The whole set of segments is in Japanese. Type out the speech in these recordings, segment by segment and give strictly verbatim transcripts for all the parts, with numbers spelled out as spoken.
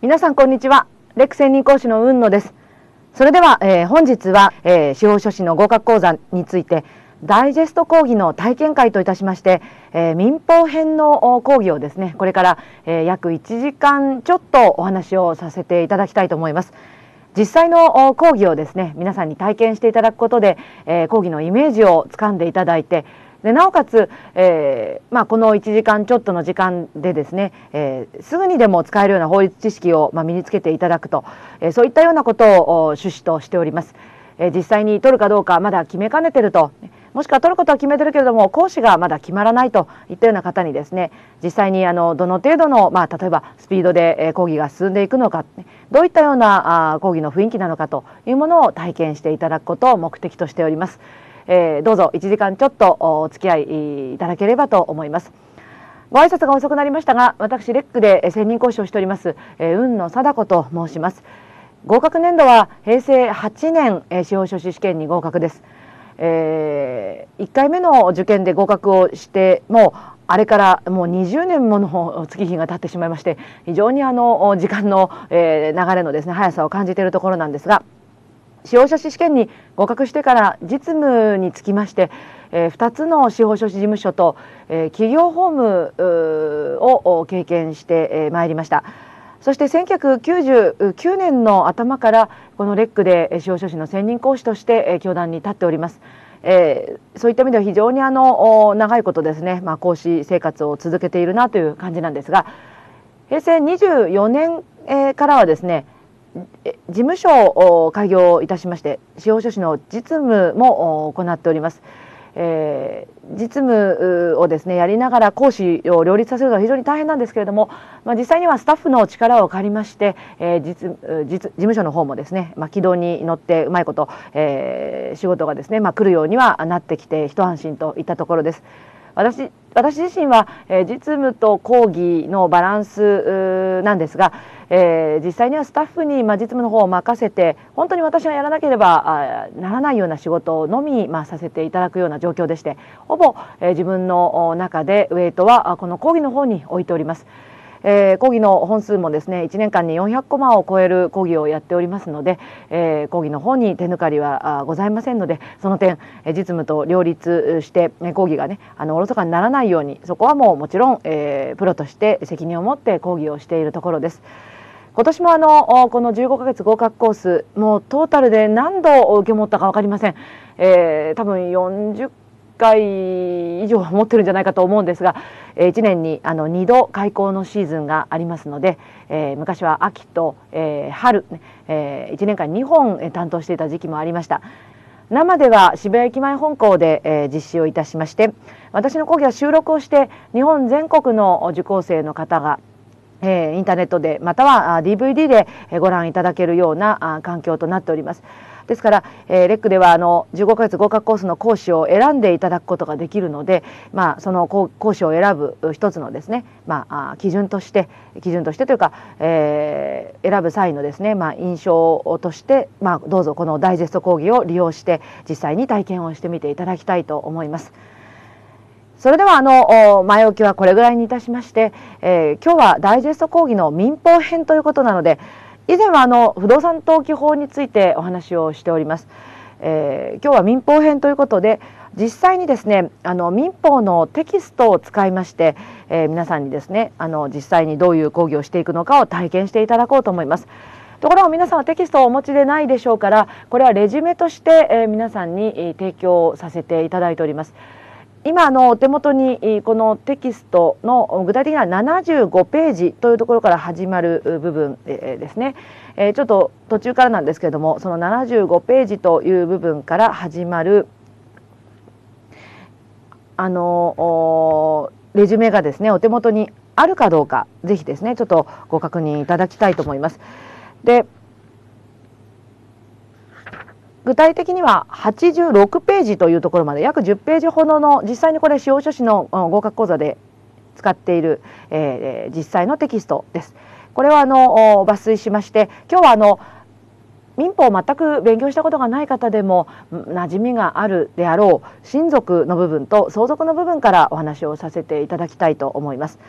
皆さんこんにちは。レック専任講師の雲野です。それでは、えー、本日は、えー、司法書士の合格講座についてダイジェスト講義の体験会といたしまして、えー、民法編の講義をですね、これから、えー、約いちじかんちょっとお話をさせていただきたいと思います。実際の講義をですね、皆さんに体験していただくことで、えー、講義のイメージをつかんでいただいて、でなおかつ、えーまあ、このいちじかんちょっとの時間でですね、えー、すぐにでも使えるような法律知識を、まあ、身につけていただくと、えー、そういったようなことを趣旨としております。えー、実際に取るかどうかまだ決めかねてると、もしくは取ることは決めてるけれども講師がまだ決まらないといったような方にですね、実際にあのどの程度の、まあ、例えばスピードで講義が進んでいくのか、どういったようなあ講義の雰囲気なのかというものを体験していただくことを目的としております。えー、どうぞいちじかんちょっとお付き合いいただければと思います。ご挨拶が遅くなりましたが、私レックで専任講師をしております、えー、雲野貞子と申します。合格年度はへいせいはちねん、えー、司法書士試験に合格です。えー、いっかいめの受験で合格をしてもうあれからもうにじゅうねんもの月日が経ってしまいまして、非常にあの時間の、えー、流れのですね速さを感じているところなんですが、司法書士試験に合格してから実務につきまして、えー、ふたつの司法書士事務所と、えー、企業法務を経験してまいりました。そしてせんきゅうひゃくきゅうじゅうきゅうねんの頭からこのレックで司法書士の専任講師として教壇に立っております。えー、そういった意味では非常にあの長いことですね、まあ、講師生活を続けているなという感じなんですが、へいせいにじゅうよねんからはですね、事務所を開業いたしまして司法書士の実務も行っております。えー、実務をですねやりながら講師を両立させるのは非常に大変なんですけれども、まあ、実際にはスタッフの力を借りまして、えー、実実事務所の方もですね、まあ、軌道に乗ってうまいこと、えー、仕事がですね、まあ、来るようにはなってきて一安心といったところです。私私自身は、えー、実務と講義のバランスなんですが、えー、実際にはスタッフに、まあ、実務の方を任せて本当に私がやらなければならないような仕事のみ、まあ、させていただくような状況でして、ほぼ、えー、自分の中でウェイトはこの講義の方に置いております。えー、講義の本数もですねいちねんかんによんひゃくコマを超える講義をやっておりますので、えー、講義の方に手抜かりはございませんので、その点実務と両立して講義がねあのおろそかにならないように、そこはもうもちろん、えー、プロとして責任を持って講義をしているところです。今年もあのこのじゅうごかげつ合格コースもうトータルで何度受け持ったか分かりません。えー、多分よんじゅっかい以上持ってるんじゃないかと思うんですが、いちねんにあのにど開講のシーズンがありますので、えー、昔は秋と、えー、春、えー、いちねんかんにほん担当していた時期もありました。生では渋谷駅前本校で、えー、実施をいたしまして、私の講義は収録をして日本全国の受講生の方がえー、インターネットでまたは ディーブイディー でご覧いただけるような環境となっております。ですから、えー、レックではあのじゅうごかげつ合格コースの講師を選んでいただくことができるので、まあ、その講師を選ぶ一つのですね、まあ、基準として基準としてというか、えー、選ぶ際のですね、まあ、印象として、まあ、どうぞこのダイジェスト講義を利用して実際に体験をしてみていただきたいと思います。それではあの前置きはこれぐらいにいたしまして、えー、今日はダイジェスト講義の民法編ということなので、以前はあの不動産登記法についてお話をしております。えー、今日は民法編ということで、実際にですねあの民法のテキストを使いまして、えー、皆さんにですねあの実際にどういう講義をしていくのかを体験していただこうと思います。ところが皆さんはテキストをお持ちでないでしょうから、これはレジュメとして、えー、皆さんに提供させていただいております。今のお手元にこのテキストの具体的にはななじゅうごページというところから始まる部分ですね。ちょっと途中からなんですけれども、そのななじゅうごページという部分から始まるあのレジュメがですねお手元にあるかどうか、ぜひですねちょっとご確認いただきたいと思います。で具体的にははちじゅうろくページというところまで約じゅっページほどの、実際にこれ司法書士の合格講座で使っている、えー、実際のテキストです。これはあの抜粋しまして、今日はあの民法を全く勉強したことがない方でも馴染みがあるであろう親族の部分と相続の部分からお話をさせていただきたいと思います。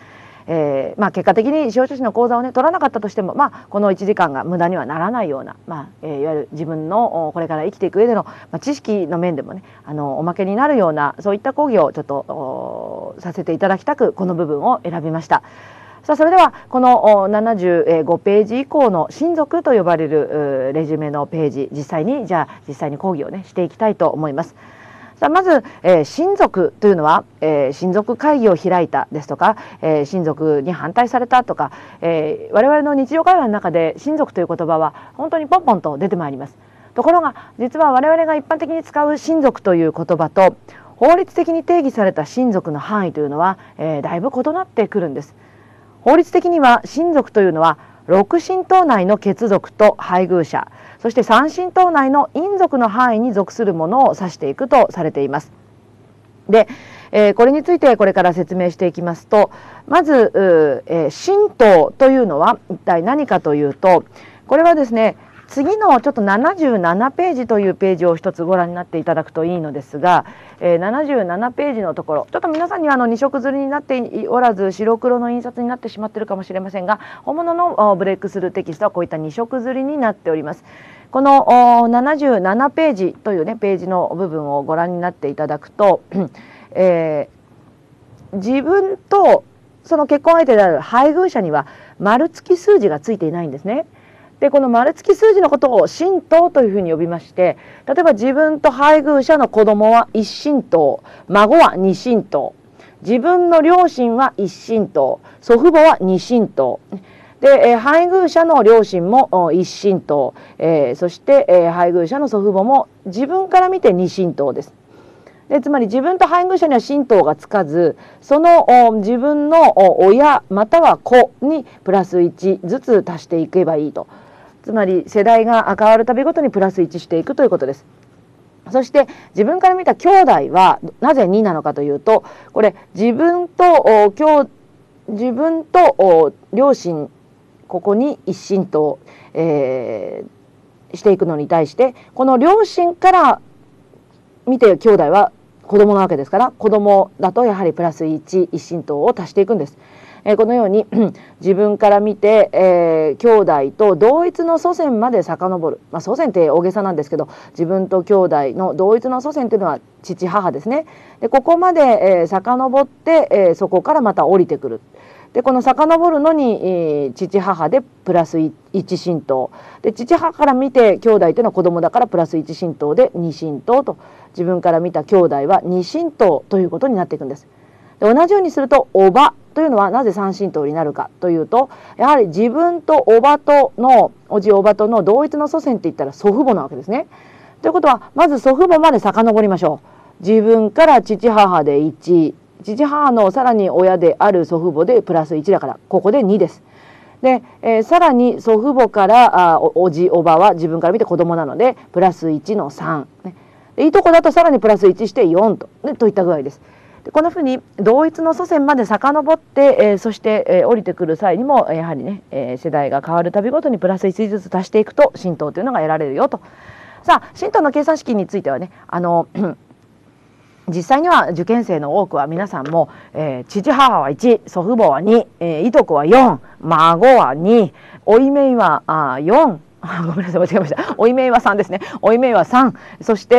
えーまあ、結果的に司法書士の講座をね取らなかったとしても、まあ、このいちじかんが無駄にはならないような、まあえー、いわゆる自分のこれから生きていく上での、まあ、知識の面でもねあのおまけになるようなそういった講義をちょっとさせていただきたくこの部分を選びました。さあそれではこのななじゅうごページ以降の親族と呼ばれるレジュメのページ、実際にじゃあ実際に講義をねしていきたいと思います。さあまず、えー、親族というのは、えー、親族会議を開いたですとか、えー、親族に反対されたとか、えー、我々の日常会話の中で親族という言葉は本当にポンポンと出てまいります。ところが実は我々が一般的に使う親族という言葉と法律的に定義された親族の範囲というのは、えー、だいぶ異なってくるんです。法律的には親族というのは六親等内の血族と配偶者、そして三親等内の姻族の範囲に属するものを指していくとされています。で、えー、これについてこれから説明していきますと、まず、えー、親等というのは一体何かというと、これはですね次のちょっとななじゅうななページというページを一つご覧になっていただくといいのですが、えー、ななじゅうななページのところ、ちょっと皆さんにはあのに色刷りになっておらず白黒の印刷になってしまっているかもしれませんが、本物のブレイクスルーテキストはこういったに色刷りになっております。このななじゅうななページというねページの部分をご覧になっていただくと、えー、自分とその結婚相手である配偶者には丸付き数字がついていないんですね。でこの丸付き数字のことを親等というふうに呼びまして、例えば自分と配偶者の子供は一親等、孫は二親等、自分の両親は一親等、祖父母は二親等で、えー、配偶者の両親も一親等、えー、そして、えー、配偶者の祖父母も自分から見て二親等です。でつまり自分と配偶者には親等がつかず、その自分の親または子にプラスいちずつ足していけばいいと。つまり世代が変わるたびごとにプラスいちしていくということです。そして自分から見た兄弟はなぜになのかというと、これ自分と兄自分と両親ここに一親等、えー、していくのに対して、この両親から見て兄弟は子供なわけですから、子供だとやはりプラスいち一親等を足していくんです。えー、このように自分から見て、えー、兄弟と同一の祖先まで遡る、まあ、祖先って大げさなんですけど、自分と兄弟の同一の祖先というのは父母ですね。でここまで、えー、遡って、えー、そこからまた降りてくる。でこの遡るのに、えー、父母でプラスいち親等で、父母から見て兄弟というのは子供だからプラスいち親等でに親等と、自分から見た兄弟はに親等ということになっていくんです。で同じようにすると叔母というのはなぜさん親等になるかというと、やはり自分と叔母とのおじ叔母との同一の祖先っていったら祖父母なわけですね。ということはまず祖父母まで遡りましょう。自分から父母でいち、父母のさらに親である祖父母でプラスいちだからここでにです。で、えー、さらに祖父母からあ お, おじおばは自分から見て子供なのでプラスいちのさん、ね、でいとこだとさらにプラスいちしてよんと、ね、といった具合です。でこのふうに同一の祖先まで遡って、えー、そして、えー、降りてくる際にもやはりね、えー、世代が変わるたびごとにプラスいちずつ足していくと親等というのが得られるよと。さあ親等の計算式についてはね、あの実際には受験生の多くは皆さんも、えー、父母はいち、祖父母はに、えー、いとこはよん、孫はに、おいめいはあよん、ごめんなさい間違えました、おいめいはさんですね、おいめいはさん、そして、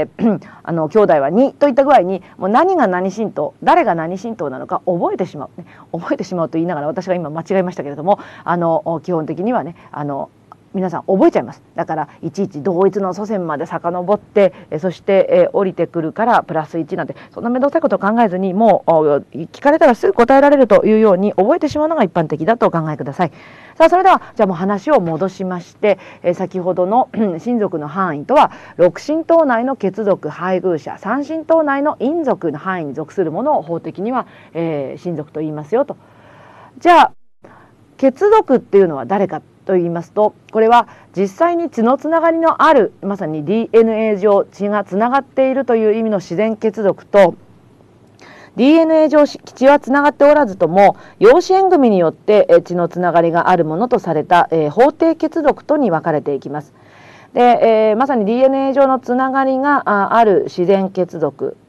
えー、あの兄弟はにといった具合に、もう何が何親等、誰が何親等なのか覚えてしまう、ね、覚えてしまうと言いながら私が今間違えましたけれども、あの基本的にはね、あの皆さん覚えちゃいます。だからいちいち同一の祖先まで遡ってえそして、え降りてくるからプラスいちなんて、そんな面倒くさいことを考えずに、もう聞かれたらすぐ答えられるというように覚えてしまうのが一般的だとお考えください。さあそれではじゃあもう話を戻しまして、え先ほどの親族の範囲とは六親等内の血族配偶者、三親等内の姻族の範囲に属するものを法的には、えー、親族と言いますよと。じゃあ血族っていうのは誰かと言いますと、これは実際に血のつながりのある、まさに ディーエヌエー 上血がつながっているという意味の自然血族と、 ディーエヌエー 上血はつながっておらずとも養子縁組によって血のつながりがあるものとされた、えー、法定血族とに分かれていきます。で、えー、まさに ディーエヌエー 上のつながりがある自然血族、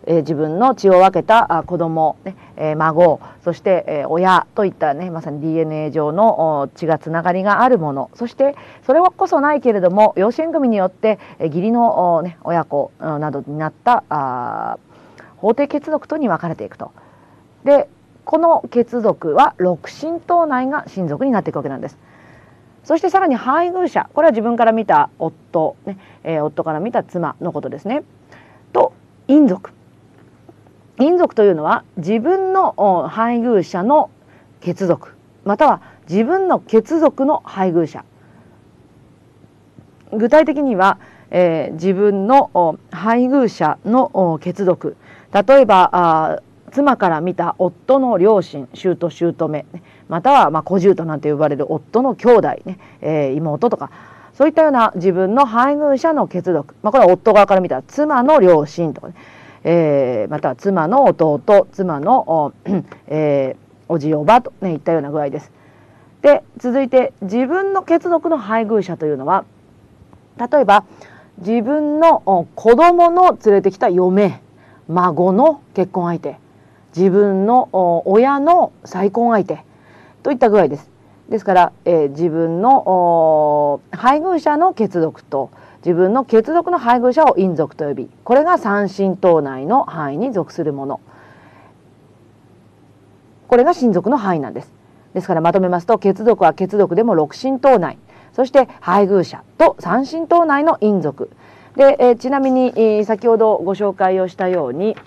えー、自分の血を分けた子供、ねえー、孫、そして、えー、親といったね、まさに ディーエヌエー 上の血がつながりがあるもの、そしてそれこそないけれども養子縁組によって、えー、義理の、ね、親子などになったあ法定血族とに分かれていくと。でこの血族は六親等内が親族になっていくわけなんです。そしてさらに配偶者、これは自分から見た夫、ねえー、夫から見た妻のことですね。と姻族、姻族というのは自分の配偶者の血族、または自分の血族の配偶者。具体的には、えー、自分の配偶者の血族、例えばあ妻から見た夫の両親、舅姑、またはまあ小舅なんて呼ばれる夫の兄弟、ねえー、妹とか、そういったような自分の配偶者の血族、まあ、これは夫側から見た妻の両親とかね、えー、または妻の弟、妻の お,、えー、おじおばと、ね、いったような具合です。で続いて自分の血族の配偶者というのは、例えば自分の子供の連れてきた嫁、孫の結婚相手、自分の親の再婚相手といった具合です。ですから、えー、自分の配偶者の血族と自分の血族の配偶者を姻族と呼び、これが三親等内の範囲に属するもの、これが親族の範囲なんです。ですからまとめますと、血族は血族でも六親等内、そして配偶者と三親等内の姻族で、えー、ちなみに、えー、先ほどご紹介をしたように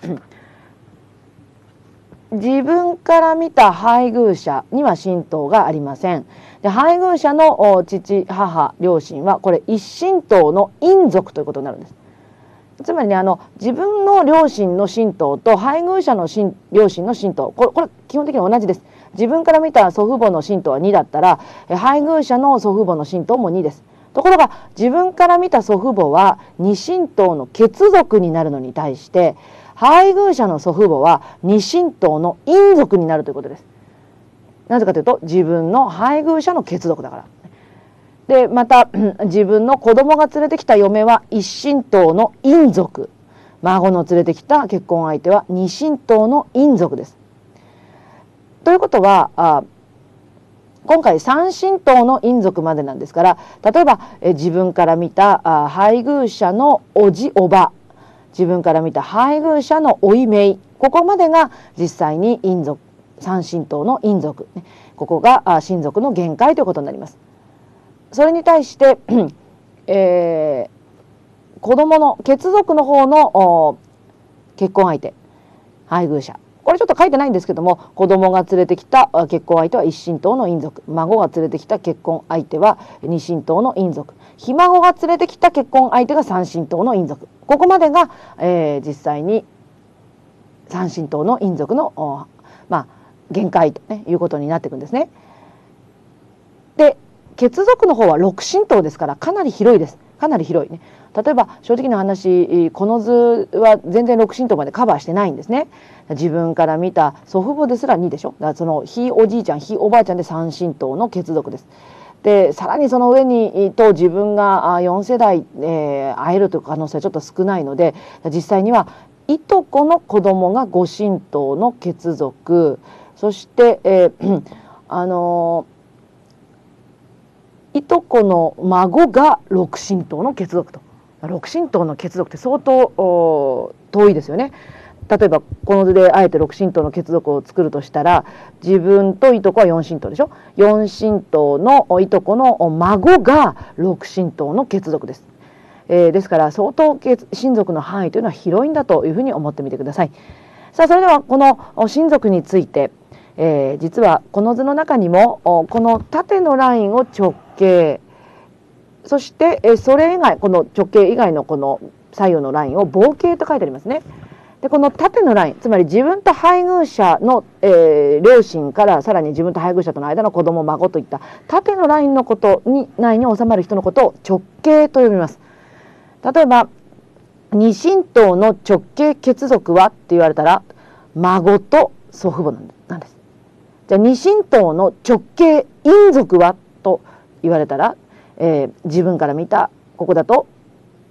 自分から見た配偶者には親等がありません。で配偶者の父母両親はこれ一親等の姻族ということになるんです。つまりね、あの自分の両親の親等と配偶者の親両親の親等、これ、これ基本的に同じです。自分から見た祖父母の親等はにだったら、配偶者の祖父母の親等もにです。ところが自分から見た祖父母は二親等の血族になるのに対して、配偶者の祖父母は二親等の姻族になるということです。なぜかというと、自分の配偶者の血族だから。でまた自分の子供が連れてきた嫁は一親等の姻族、孫の連れてきた結婚相手は二親等の姻族です。ということはあ今回三親等の姻族までなんですから、例えばえ自分から見たあ配偶者のおじおば、自分から見た配偶者のおいめい、ここまでが実際に姻族、三親等の姻族、ここがあ親族の限界ということになります。それに対して、えー、子供の血族の方の結婚相手、配偶者、これちょっと書いてないんですけども、子供が連れてきた結婚相手は一親等の姻族、孫が連れてきた結婚相手は二親等の姻族、ひ孫が連れてきた結婚相手が三親等の姻族、ここまでが、えー、実際に三親等の姻族の、まあ、限界と、ね、いうことになっていくんですね。で血族の方は六親等ですからかなり広いです。かなり広いね。例えば正直な話、この図は全然六親等までカバーしてないんですね。自分から見た祖父母ですらにでしょ。だからそのひおじいちゃんひおばあちゃんで三親等の血族です。でさらにその上にと自分がよん世代、えー、会えるという可能性はちょっと少ないので、実際にはいとこの子供がご親等の血族、そして、えー、あのーいとこの孫が六親等の血族と。六親等の血族って相当遠いですよね。例えばこの図であえて六親等の血族を作るとしたら、自分といとこは四親等でしょ。四親等のいとこの孫が六親等の血族です。えー、ですから相当親族の範囲というのは広いんだというふうに思ってみてください。さあそれではこの親族について、えー、実はこの図の中にもこの縦のラインを直径、そしてそれ以外、この直径以外のこの左右のラインを傍径と書いてありますね。でこの縦のライン、つまり自分と配偶者の、えー、両親からさらに自分と配偶者との間の子供孫といった縦のラインのことに内に収まる人のことを直径と呼びます。例えば二親等の直径血族はって言われたら孫と祖父母なんです。じゃあ二親等の直径姻族はと言われたら、えー、自分から見たここだと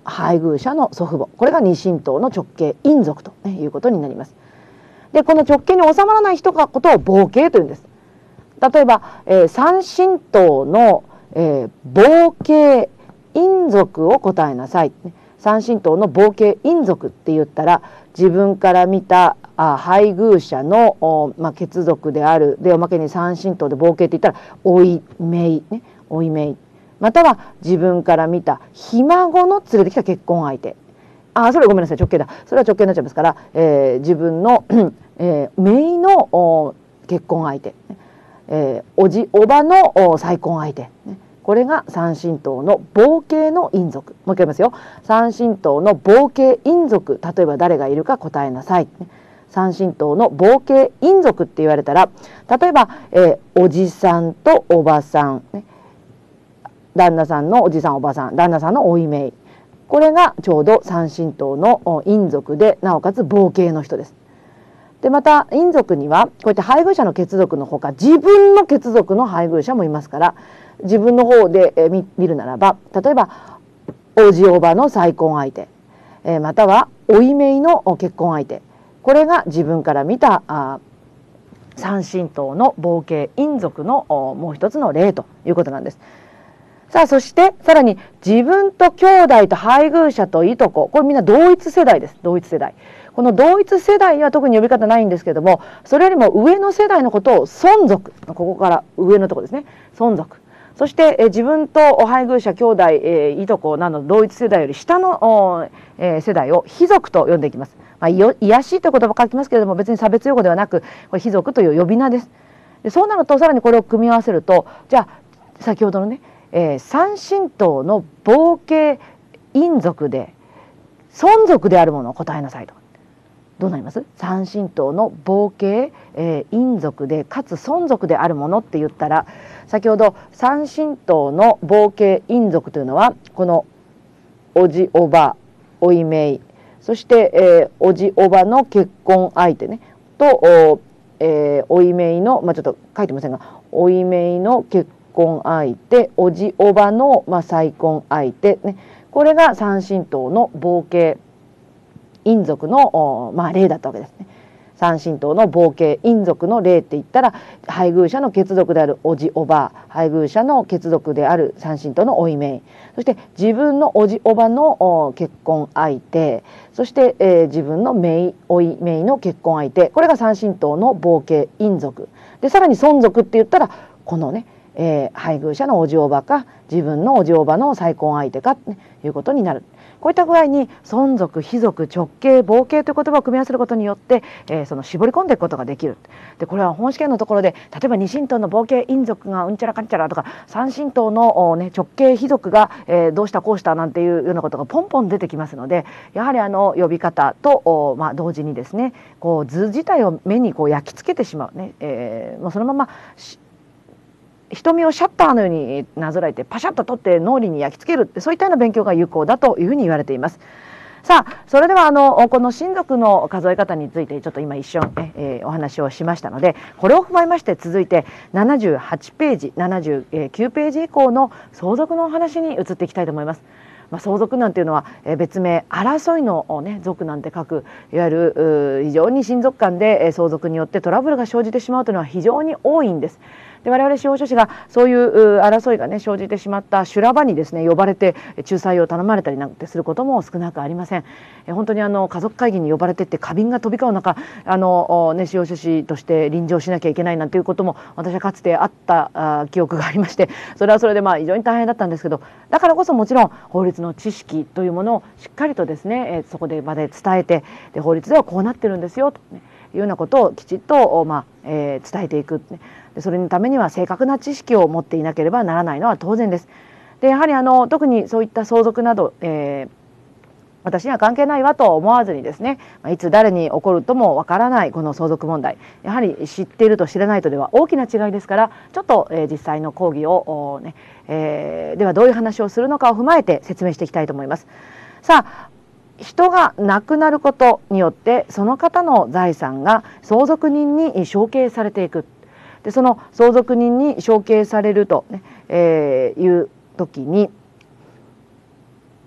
配偶者の祖父母、これが二親等の直系姻族と、ね、いうことになります。でこの直系に収まらない人がことを傍系というんです。例えば、えー、三親等の、えー、傍系姻族を答えなさい。三親等の傍系姻族って言ったら、自分から見たあ配偶者の、まあ、血族であるで、おまけに三親等で傍系って言ったらおい姪ね、おい姪、または自分から見たひ孫の連れてきた結婚相手、あそれごめんなさい直系だ、それは直系になっちゃいますから、えー、自分の、えー、姪の結婚相手、えー、おじおばの再婚相手、ね、これが三親等の傍系の姻族。もう一回言いますよ。三親等の傍系姻族、例えば誰がいるか答えなさい。三親等の傍系姻族って言われたら、例えば、えー、おじさんとおばさん、ね、旦那さんのおじさんおばさん、旦那さんのおい姪、これがちょうど三親等の姻族で、なおかつ傍系の人です。でまた姻族にはこうやって配偶者の血族のほか、自分の血族の配偶者もいますから、自分の方で、えー、見るならば、例えばおじおばの再婚相手、えー、またはおい姪の結婚相手、これが自分から見たあ三親等の傍系姻族のもう一つの例ということなんです。さあそしてさらに自分と兄弟と配偶者といとこ、これみんな同一世代です。同一世代。この同一世代には特に呼び方ないんですけども、それよりも上の世代のことを孫族、ここから上のところですね、孫族。そしてえ自分と配偶者兄弟、えー、いとこなど同一世代より下の、えー、世代を卑族と呼んでいきます。まあ、癒やしいという言葉を書きますけれども、別に差別用語ではなく、これ卑族という呼び名です。でそうなるとさらにこれを組み合わせると、じゃあ先ほどのね、えー、三親等の傍系姻族で孫族であるものを答えなさいと。どうなります？三親等の傍系、えー、姻族でかつ孫族であるものって言ったら、先ほど三親等の傍系姻族というのはこのおじおばおい姪、そして、えー、おじおばの結婚相手ねと お,、えー、おい姪の、まあ、ちょっと書いてませんが、おい姪の結婚相手、おじおばの、まあ、再婚相手ね、これが三親等の傍系姻族の、まあ、例だったわけですね。三親等の傍系姻族の例って言ったら、配偶者の血族であるおじおば、配偶者の血族である三親等のおい姪、そして自分のおじおばの結婚相手、そして、えー、自分の姪おい姪の結婚相手、これが三親等の傍系姻族で、さらに孫族って言ったらこのね、えー、配偶者のおじおばか自分のおじおばの再婚相手かと、ね、いうことになる。こういった具合に孫族、卑族、直系、傍系という言葉を組み合わせることによって、えー、その絞り込んでいくことができる。でこれは本試験のところで、例えば二親等の傍系姻族がうんちゃらかんちゃらとか、三親等の、ね、直系卑族が、えー、どうしたこうしたなんていうようなことがポンポン出てきますので、やはりあの呼び方と、まあ、同時にですね、こう図自体を目にこう焼き付けてしまうね、えー、もうそのまま瞳をシャッターのようになぞらえてパシャッと取って脳裏に焼き付けるって、そういったような勉強が有効だというふうに言われています。さあそれではあのこの親族の数え方についてちょっと今一瞬、えー、お話をしましたので、これを踏まえまして続いてななじゅうはちページななじゅうきゅうページ以降の相続のお話に移っていきたいと思います。まあ、相続なんていうのは、えー、別名争いの、ね、族なんて書く、いわゆる非常に親族間で、えー、相続によってトラブルが生じてしまうというのは非常に多いんです。で我々司法書士がそういう争いがね生じてしまった修羅場にですね呼ばれて仲裁を頼まれたりなんてすることも少なくありません。え本当にあの家族会議に呼ばれてって花瓶が飛び交う中、あの、ね、司法書士として臨場しなきゃいけないなんていうことも私はかつてあったあ記憶がありまして、それはそれでまあ非常に大変だったんですけど、だからこそもちろん法律の知識というものをしっかりとですね、えそこで場で伝えて、で法律ではこうなってるんですよと、ね、いうようなことをきちっと、まあえー、伝えていく、ね、でそれのためには正確な知識を持っていなければならないのは当然です。でやはりあの特にそういった相続など、えー、私には関係ないわと思わずにですね、いつ誰に起こるともわからないこの相続問題、やはり知っていると知らないとでは大きな違いですから、ちょっと、えー、実際の講義を、ねえー、ではどういう話をするのかを踏まえて説明していきたいと思います。さあ人が亡くなることによってその方の財産が相続人に承継されていく。でその相続人に承継されると、ねえー、いう時に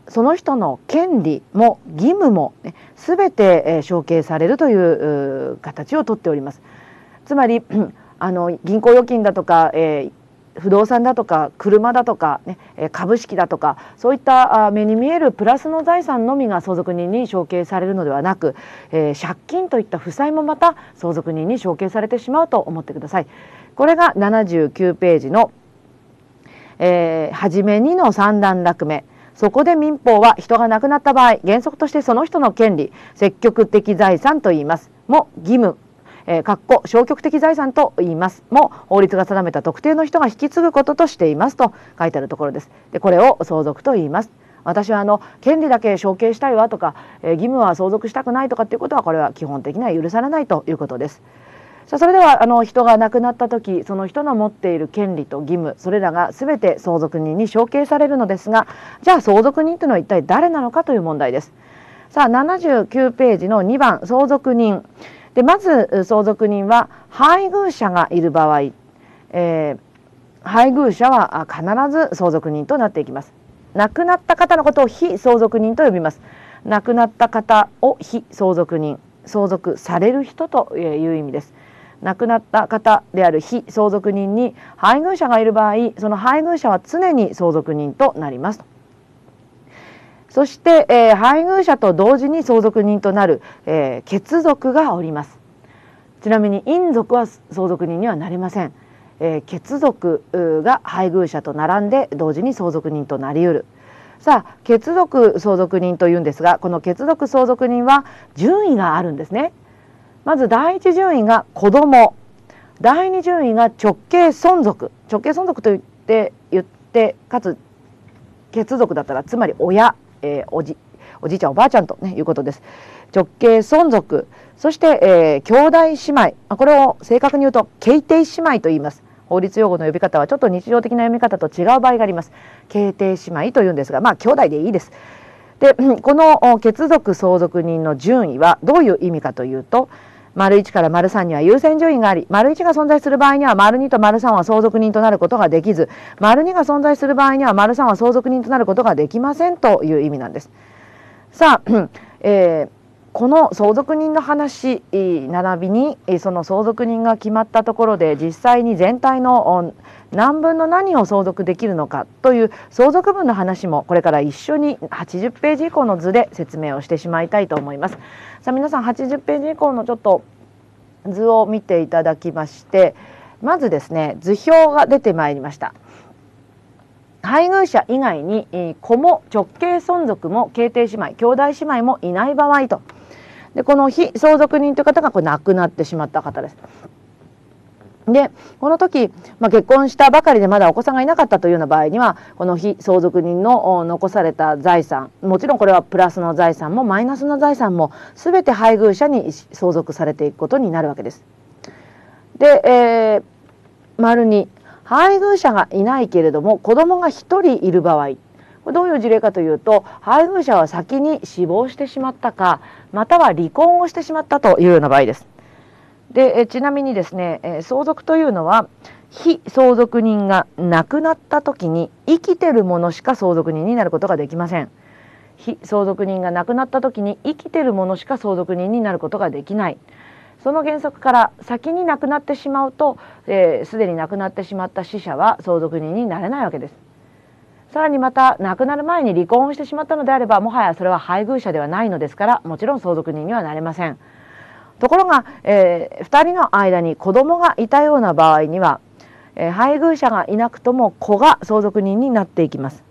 その人の権利も義務も、ね、全て、えー、承継されるという形をとっております。つまりあの銀行預金だとか、えー、不動産だとか車だとか、ね、株式だとかそういった目に見えるプラスの財産のみが相続人に承継されるのではなく、えー、借金といった負債もまた相続人に承継されてしまうと思ってください。これがななじゅうきゅうページの、えー、初めにのさん段落目。そこで民法は人が亡くなった場合原則としてその人の権利積極的財産と言いますも義務えー、かっこ消極的財産と言いますも法律が定めた特定の人が引き継ぐこととしていますと書いてあるところです。でこれを相続と言います。私はあの権利だけ承継したいわとか、えー、義務は相続したくないとかっていうことはこれは基本的には許されないということです。さあそれではあの人が亡くなった時その人の持っている権利と義務それらが全て相続人に承継されるのですがじゃあ相続人というのは一体誰なのかという問題です。さあななじゅうきゅうページのにばん相続人でまず相続人は配偶者がいる場合、えー、配偶者は必ず相続人となっていきます。亡くなった方のことを被相続人と呼びます。亡くなった方を被相続人相続される人という意味です。亡くなった方である被相続人に配偶者がいる場合その配偶者は常に相続人となります。そして、えー、配偶者と同時に相続人となる、えー、血族がおります。ちなみに姻族は相続人にはなりません。えー、血族が配偶者と並んで同時に相続人となりうる。さあ血族相続人というんですがこの血族相続人は順位があるんですね。まず第一順位が子供第二順位が直系孫族直系孫族と言って言ってかつ血族だったらつまり親えー、おじおじいちゃんおばあちゃんと、ね、いうことです。直系孫族そして、えー、兄弟姉妹これを正確に言うと兄弟姉妹と言います。法律用語の呼び方はちょっと日常的な読み方と違う場合があります。兄弟姉妹というんですがまあ兄弟でいいです。でこの血族相続人の順位はどういう意味かというと丸いちから丸さんには優先順位があり丸いちが存在する場合には丸にと丸さんは相続人となることができず丸にが存在する場合には丸さんは相続人となることができませんという意味なんです。さあ、えー、この相続人の話並びにその相続人が決まったところで実際に全体の何分の何を相続できるのかという相続分の話もこれから一緒にはちじゅっページ以降の図で説明をしてしまいたいと思います。さあ皆さんはちじゅっページ以降のちょっと図を見ていただきましてまずですね図表が出てまいりました。配偶者以外に子も直系孫族も兄弟姉妹兄弟姉妹もいない場合とでこの被相続人という方がこれ亡くなってしまった方です。でこの時、まあ、結婚したばかりでまだお子さんがいなかったというような場合にはこの被相続人の残された財産もちろんこれはプラスの財産もマイナスの財産も全て配偶者に相続されていくことになるわけです。で、えー、丸に配偶者がいないけれども子供がひとりいる場合これどういう事例かというと配偶者は先に死亡してしまったかまたは離婚をしてしまったというような場合です。でえちなみにですね、え相続というのは被相続人が亡くなった時に生きてる者しか相続人になることができません。被相続人が亡くなった時に生きてる者しか相続人になることができない。その原則から先に亡くなってしまうとすで、えー、に亡くなってしまった死者は相続人になれないわけです。さらにまた亡くなる前に離婚をしてしまったのであればもはやそれは配偶者ではないのですからもちろん相続人にはなれません。ところが、えー、ふたりの間に子供がいたような場合には、えー、配偶者がいなくとも子が相続人になっていきます。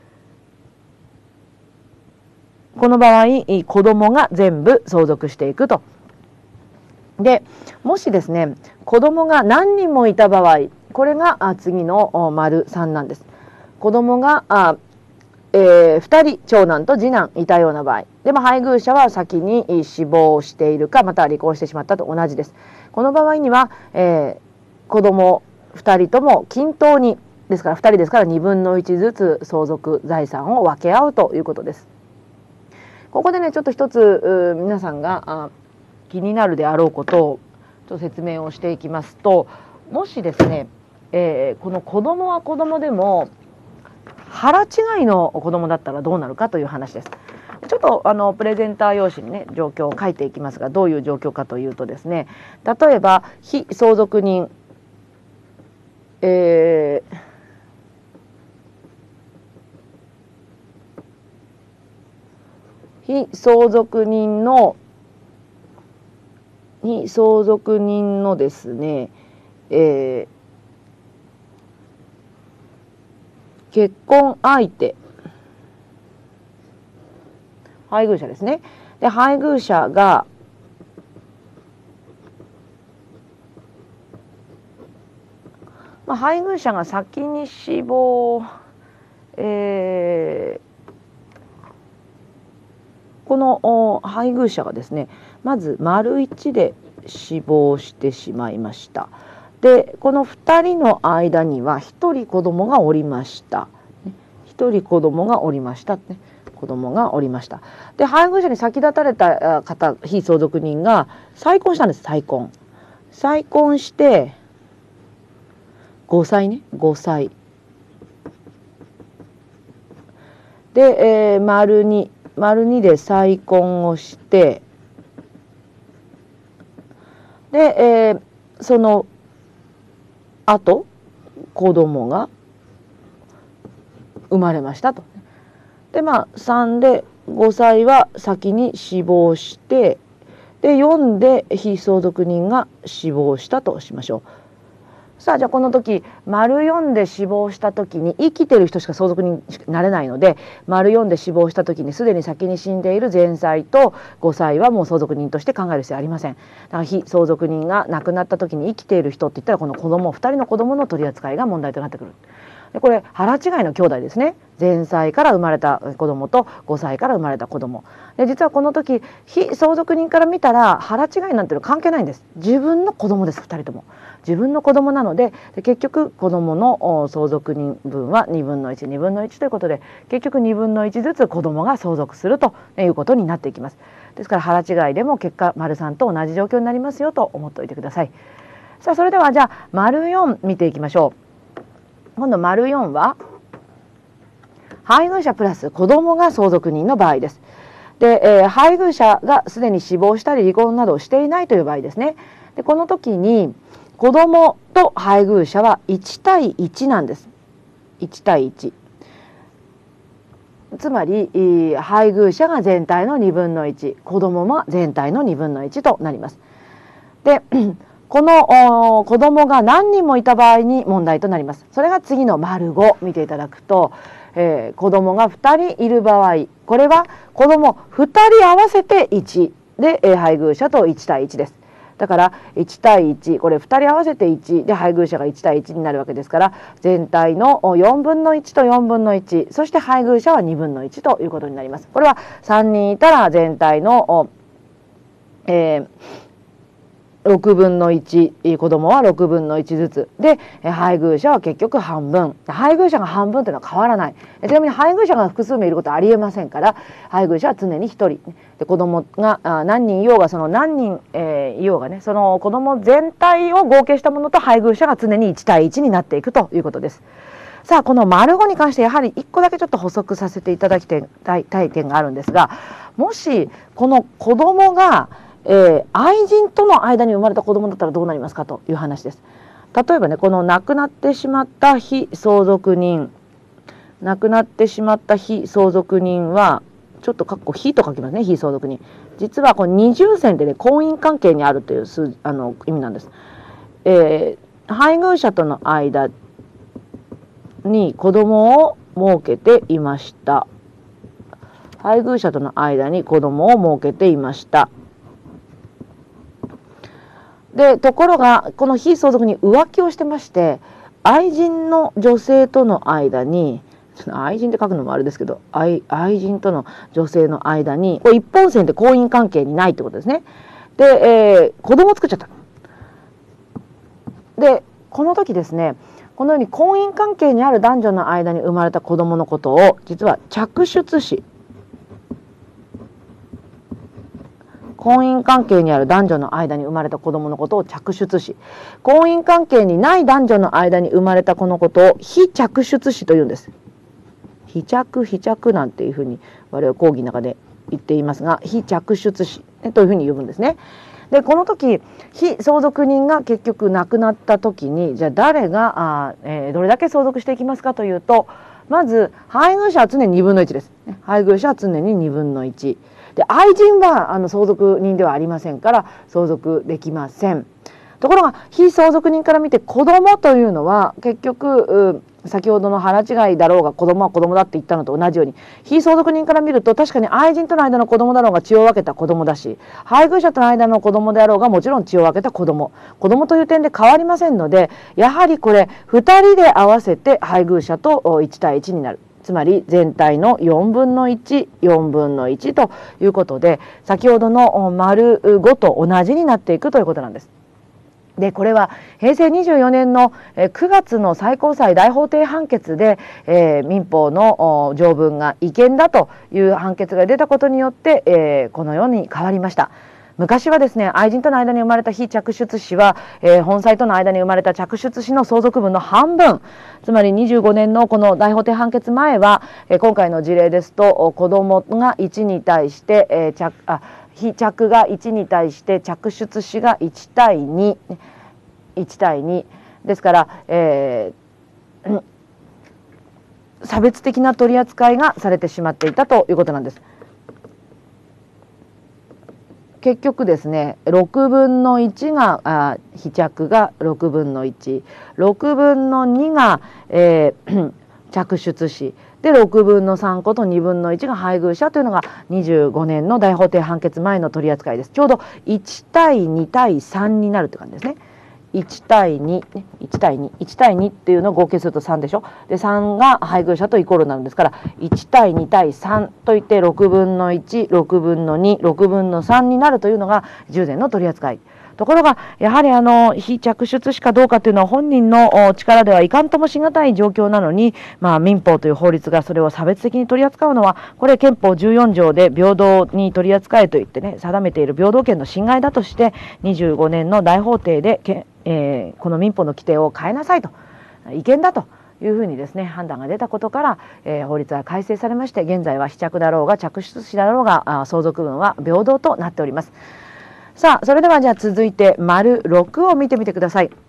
この場合子供が全部相続していくと。でもしですね子供が何人もいた場合これが次の丸さんなんです。子供があえー、ふたり長男と次男いたような場合でも配偶者は先に死亡しているかまたは離婚してしまったと同じです。この場合には、えー、子供ふたりとも均等にですからふたりですからにぶんのいちずつ相続財産を分け合うということです。ここでねちょっと一つ皆さんがあ気になるであろうことをちょっと説明をしていきますともしですね、えー、この子供は子供でも腹違いの子供だったらどうなるかという話です。ちょっとあのプレゼンター用紙にね状況を書いていきますが、どういう状況かというとですね、例えば非相続人、えー、非相続人の非相続人のですね、えー、結婚相手、配偶者ですね。で、配偶者がまあ、配偶者が先に死亡、えー、この配偶者がですね、まず丸一で死亡してしまいました。で、このふたりの間にはひとり子供がおりました。ひとり子供がおりましたね。子供がおりました。で、配偶者に先立たれた方、非相続人が再婚したんです。再婚。再婚してごさいね、ごさい。で、えー、丸に、丸にで再婚をして、で、えー、その後、子供が生まれましたと。で、まあ、さんでごさいは先に死亡して、で、よんで非相続人が死亡したとしましょう。さあ、じゃあこの時、丸よんで死亡した時に生きてる人しか相続人になれないので、丸よんで死亡した時にすでに先に死んでいる前妻とごさいはもう相続人として考える必要はありません。だから非相続人が亡くなった時に生きている人って言ったら、この子供、ふたりの子供の取り扱いが問題となってくる。で、これ腹違いの兄弟ですね。前妻から生まれた子供とごさいから生まれた子供で、実はこの時非相続人から見たら腹違いなんていうの関係ないんです。自分の子供です。ふたりとも自分の子供なので、で結局子供の相続人分はにぶんのいち、にぶんのいちということで、結局にぶんのいちずつ子供が相続するということになっていきます。ですから腹違いでも結果丸さんと同じ状況になりますよと思っておいてください。さあ、それではじゃあ丸よん見ていきましょう。今度丸よんは配偶者プラス子供が相続人の場合です。で、えー、配偶者がすでに死亡したり離婚などをしていないという場合ですね。で、この時に子供と配偶者はいちたいいちなんです。いちたいいち。つまり配偶者が全体のにぶんのいち、子供も全体のにぶんのいちとなります。で、この子供が何人もいた場合に問題となります。それが次の丸ご見ていただくと、えー、子供がふたりいる場合、これは子供ふたり合わせていちで、えー、配偶者といちたいいちです。だからいちたいいち、これふたり合わせていちで配偶者がいちたいいちになるわけですから、全体のよんぶんのいちとよんぶんのいち、そして配偶者はにぶんのいちということになります。これはさんにんいたら全体の、えーろくぶんのいち、子供はろくぶんのいちずつで、配偶者は結局半分。配偶者が半分というのは変わらない。ちなみに配偶者が複数名いることはありえませんから、配偶者は常にひとりで、子供が何人いようが、その何人、えー、いようがね、その子供全体を合計したものと配偶者が常にいちたいいちになっていくということです。さあ、この丸ごに関してやはりいっこだけちょっと補足させていただきたい点があるんですが、もしこの子供がえー、愛人との間に生まれた子供だったらどうなりますかという話です。例えばね、この亡くなってしまった非相続人、亡くなってしまった非相続人は、ちょっとかっこ非と書きますね、非相続人。実はこの二重線でね、婚姻関係にあるという数あの意味なんです。えー、配偶者との間に子供を設けていました。配偶者との間に子供を設けていました。で、ところがこの非相続に浮気をしてまして、愛人の女性との間に、愛人って書くのもあれですけど、愛、愛人との女性の間に、これ一本線で婚姻関係にないってことですね。で、えー、子供を作っちゃった。で、この時ですね、このように婚姻関係にある男女の間に生まれた子供のことを、実は嫡出子。婚姻関係にある男女の間に生まれた子供のことを嫡出子。婚姻関係にない男女の間に生まれた子のことを非嫡出子というんです。 非着非着なんていうふうに我々講義の中で言っていますが、非嫡出子というふうに呼ぶんですね。でこの時被相続人が結局亡くなった時に、じゃあ誰があ、えー、どれだけ相続していきますかというと、まず配偶者は常ににぶんのいちです。配偶者は常ににぶんのいちで、愛人はあの相続人ではありませんから相続できません。ところが被相続人から見て子供というのは結局先ほどの腹違いだろうが子供は子供だって言ったのと同じように、被相続人から見ると確かに愛人との間の子供だろうが血を分けた子供だし、配偶者との間の子供であろうがもちろん血を分けた子供子供という点で変わりませんので、やはりこれふたりで合わせて配偶者といち対いちになる。つまり全体のよんぶんのいち、よんぶんのいちということで、先ほどの丸ごと同じになっていくということなんです。でこれはへいせいにじゅうよねんのくがつの最高裁大法廷判決で、えー、民法の条文が違憲だという判決が出たことによって、えー、このように変わりました。昔はですね、愛人との間に生まれた被嫡出子は、えー、本妻との間に生まれた嫡出子の相続分の半分、つまりにじゅうごねんのこの大法廷判決前は、えー、今回の事例ですと子供がいちに対して、えー、着あ被着がいちに対して嫡出子がいち対に、いち対にですから、えー、差別的な取り扱いがされてしまっていたということなんです。結局ですね、ろくぶんのいちがあ被着がろくぶんのいち、ろくぶんのにが、えー、嫡出子でろくぶんのさんことにぶんのいちが配偶者というのがにじゅうごねんの大法廷判決前の取り扱いです。ちょうどいち対に対さんになるという感じですね。いち対に、いち対に、いち対にっていうのを合計するとさんでしょ。でさんが配偶者とイコールになるんですから、いち対に対さんといってろくぶんのいち、ろくぶんのに、ろくぶんのさんになるというのが従前の取り扱い。ところがやはりあの被嫡出子かどうかというのは本人の力ではいかんともしがたい状況なのに、まあ、民法という法律がそれを差別的に取り扱うのは、これ憲法じゅうよんじょうで平等に取り扱えといってね定めている平等権の侵害だとして、にじゅうごねんの大法廷でけ、えー、この民法の規定を変えなさいと、違憲だというふうにですね判断が出たことから、えー、法律は改正されまして、現在は被着だろうが嫡出子だろうがあ相続分は平等となっております。さあそれではじゃあ続いて丸ろくを見てみてください。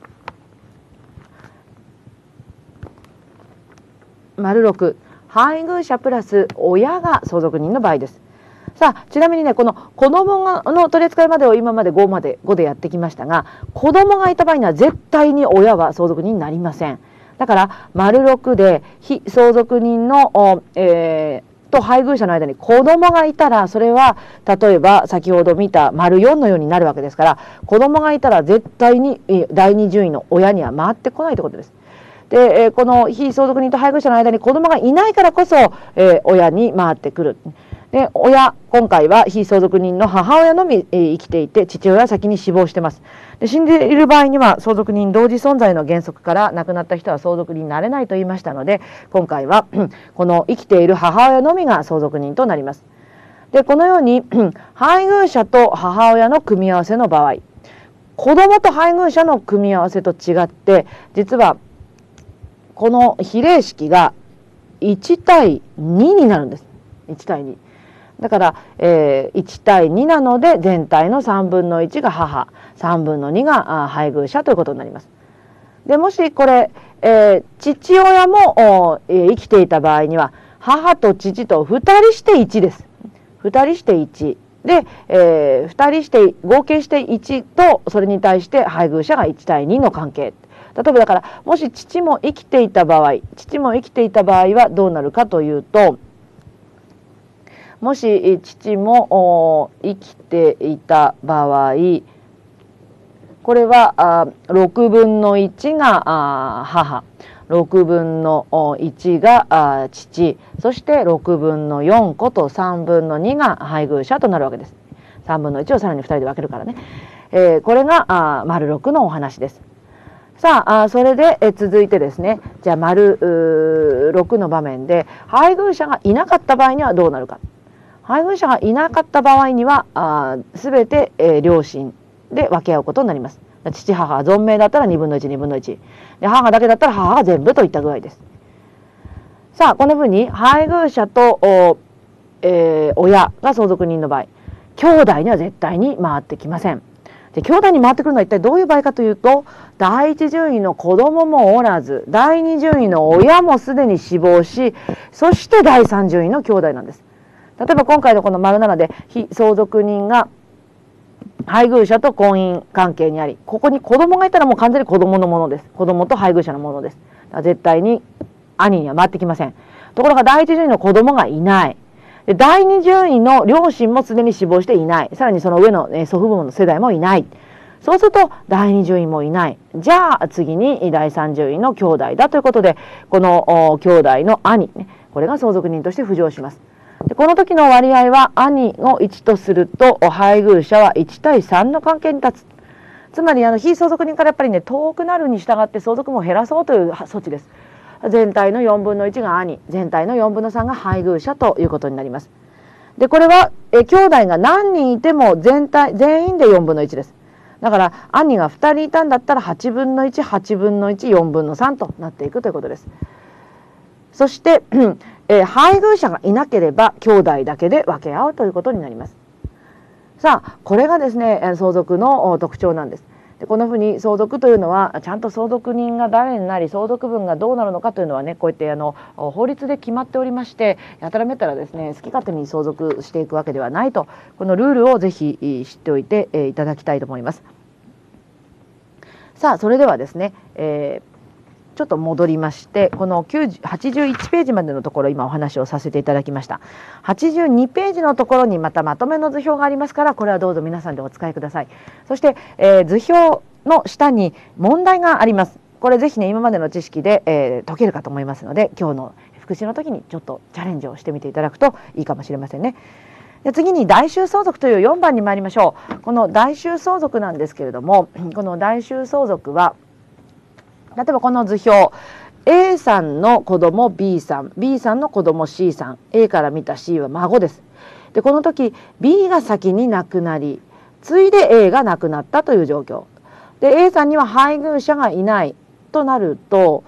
丸ろく、配偶者プラス親が相続人の場合です。さあちなみにね、この子供がの取り扱いまでを今までごまでごでやってきましたが、子供がいた場合には絶対に親は相続人になりません。だから丸ろくで被相続人の、えーと配偶者の間に子供がいたら、それは例えば先ほど見た丸よんのようになるわけですから、子供がいたら絶対にだいに順位の親には回ってこないということです。でこの被相続人と配偶者の間に子供がいないからこそ、えー、親に回ってくる。で親、今回は被相続人の母親のみ、えー、生きていて、父親は先に死亡してます。で死んでいる場合には相続人同時存在の原則から亡くなった人は相続人になれないと言いましたので、今回はこの生きている母親のみが相続人となります。でこのように配偶者と母親の組み合わせの場合、子供と配偶者の組み合わせと違って、実はこの比例式がいち対にになるんです。いち対に。だから、えー、いち対になので全体のさんぶんのいちが母、さんぶんのにが配偶者ということになります。でもしこれ、えー、父親も、えー、生きていた場合には母と父とふたりしていちです。ふたりしていちで、えー、ふたりして合計していちと、それに対して配偶者がいち対にの関係。例えばだから、もし父も生きていた場合父も生きていた場合はどうなるかというと、もし父も生きていた場合、これはろくぶんのいちが母、ろくぶんのいちが父、そしてろくぶんのよんことさんぶんのにが配偶者となるわけです。さんぶんのいちをさらにふたりで分けるからね。えー、これが丸ろくのお話です。さあ、それで続いてですね、じゃあ丸ろくの場面で配偶者がいなかった場合にはどうなるか。配偶者がいなかった場合にはすべて、えー、両親で分け合うことになります。父母が存命だったらにぶんのいち、にぶんのいちで、母だけだったら母が全部といった具合です。 さあこのふうに配偶者と、えー、親が相続人の場合、兄弟には絶対に回ってきません。で兄弟に回ってくるのは一体どういう場合かというと、第一順位の子供もおらず、第二順位の親もすでに死亡し、そして第三順位の兄弟なんです。例えば今回のこの丸ななで被相続人が配偶者と婚姻関係にあり、ここに子供がいたらもう完全に子供のものです。子供と配偶者のものです。だから絶対に兄には回ってきません。ところが第一順位の子供がいない。で第二順位の両親もすでに死亡していない。さらにその上の、ね、祖父母の世代もいない。そうすると第二順位もいない。じゃあ次に第三順位の兄弟だということで、この兄弟の兄、ね、これが相続人として浮上します。でこの時の割合は兄をいちとすると配偶者はいち対さんの関係に立つ。つまりあの非相続人からやっぱりね遠くなるに従って相続分を減らそうという措置です。全体のよんぶんのいちが兄、全体のよんぶんのさんが配偶者ということになります。でこれはえ兄弟が何人いても全体全員でよんぶんのいちです。だから兄がふたりいたんだったらはちぶんのいち、はちぶんのいち、よんぶんのさんとなっていくということです。そして、え配偶者がいなければ兄弟だけで分け合うということになります。さあこれがですね相続の特徴なんです。でこのふうに相続というのはちゃんと相続人が誰になり相続分がどうなるのかというのはねこうやってあの法律で決まっておりまして、やたらめったらですね好き勝手に相続していくわけではないと、このルールをぜひ知っておいていただきたいと思います。さあそれではですね、えーちょっと戻りまして、このはちじゅういちページまでのところ今お話をさせていただきました。はちじゅうにページのところにまたまとめの図表がありますから、これはどうぞ皆さんでお使いください。そして、えー、図表の下に問題があります。これぜひね今までの知識で、えー、解けるかと思いますので、今日の復習の時にちょっとチャレンジをしてみていただくといいかもしれませんね。で次に代収相続というよんばんに参りましょう。この代収相続なんですけれども、この代収相続は例えばこの図表 A さんの子供 B さん B さんの子供 C さん A から見た C は孫です。でこの時 B が先に亡くなり次いで A が亡くなったという状況で、 A さんには配偶者がいないとなると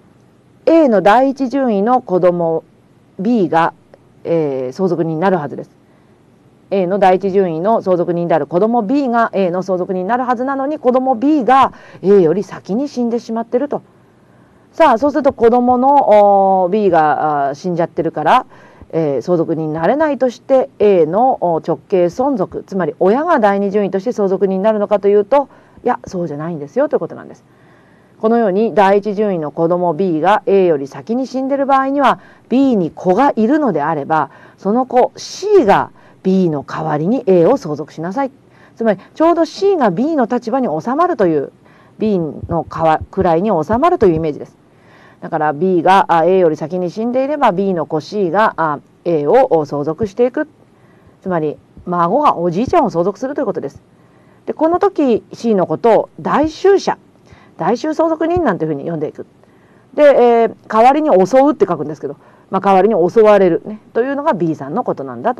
A の第一順位の子供 B が、えー、相続人になるはずです。A の第一順位の相続人である子供 B が A の相続人になるはずなのに、子供 B が A より先に死んでしまっていると。さあそうすると子供の B が死んじゃってるから、えー、相続人になれないとして A の直系存続、つまり親が第二順位として相続人になるのかというと、いやそうじゃないんですよということなんです。このように第一順位の子供 B が A より先に死んでいる場合には B に子がいるのであれば、その子 C がB の代わりに A を相続しなさい。つまりちょうど C が B の立場に収まるという、 B の位に収まるというイメージです。だから B が A より先に死んでいれば B の子 C が A を相続していく。つまり孫がおじいちゃんを相続するということです。でこの時 C のことを代収者、代収相続人なんていうふうに呼んでいく。で、えー、代わりに襲うって書くんですけど、まあ、代わりに襲われる、ね、というのが B さんのことなんだと。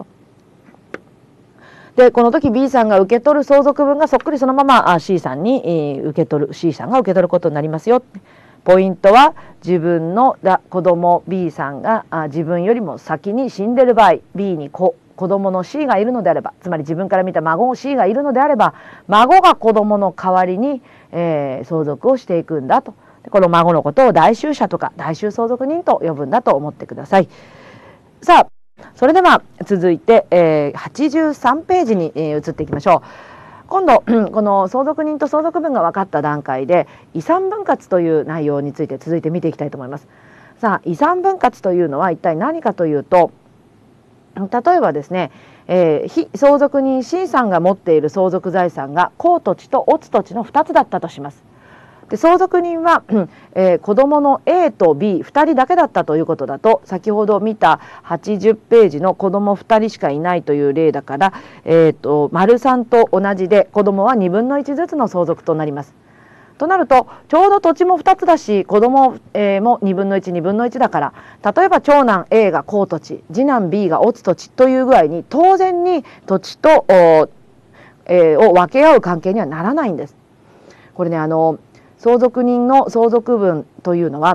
でこの時 B さんが受け取る相続分がそっくりそのまま C さんに受け取る C さんが受け取ることになりますよ。ポイントは自分の子供 B さんが自分よりも先に死んでる場合、 B に子子供の C がいるのであれば、つまり自分から見た孫 C がいるのであれば、孫が子供の代わりに、えー、相続をしていくんだと。この孫のことを代収者とか代収相続人と呼ぶんだと思ってください。さあそれでは続いて、えー、はちじゅうさんページに、えー、移っていきましょう。今度この相続人と相続分が分かった段階で遺産分割という内容について続いて見ていきたいと思います。さあ遺産分割というのは一体何かというと、例えばですね、えー、非相続人 C さんが持っている相続財産が公土地と乙土地のふたつだったとします。で相続人は、えー、子どもの A と Bふたりだけだったということだと、先ほど見たはちじゅうページの子どもふたりしかいないという例だから、えーと、丸さんと同じで子どもはにぶんのいちずつの相続となります。となるとちょうど土地もふたつだし子ども、えー、もにぶんのいち、にぶんのいちだから、例えば長男 A が公土地、次男 B が乙土地という具合に当然に土地と、えー、を分け合う関係にはならないんです。これねあの相続人の相続分というのは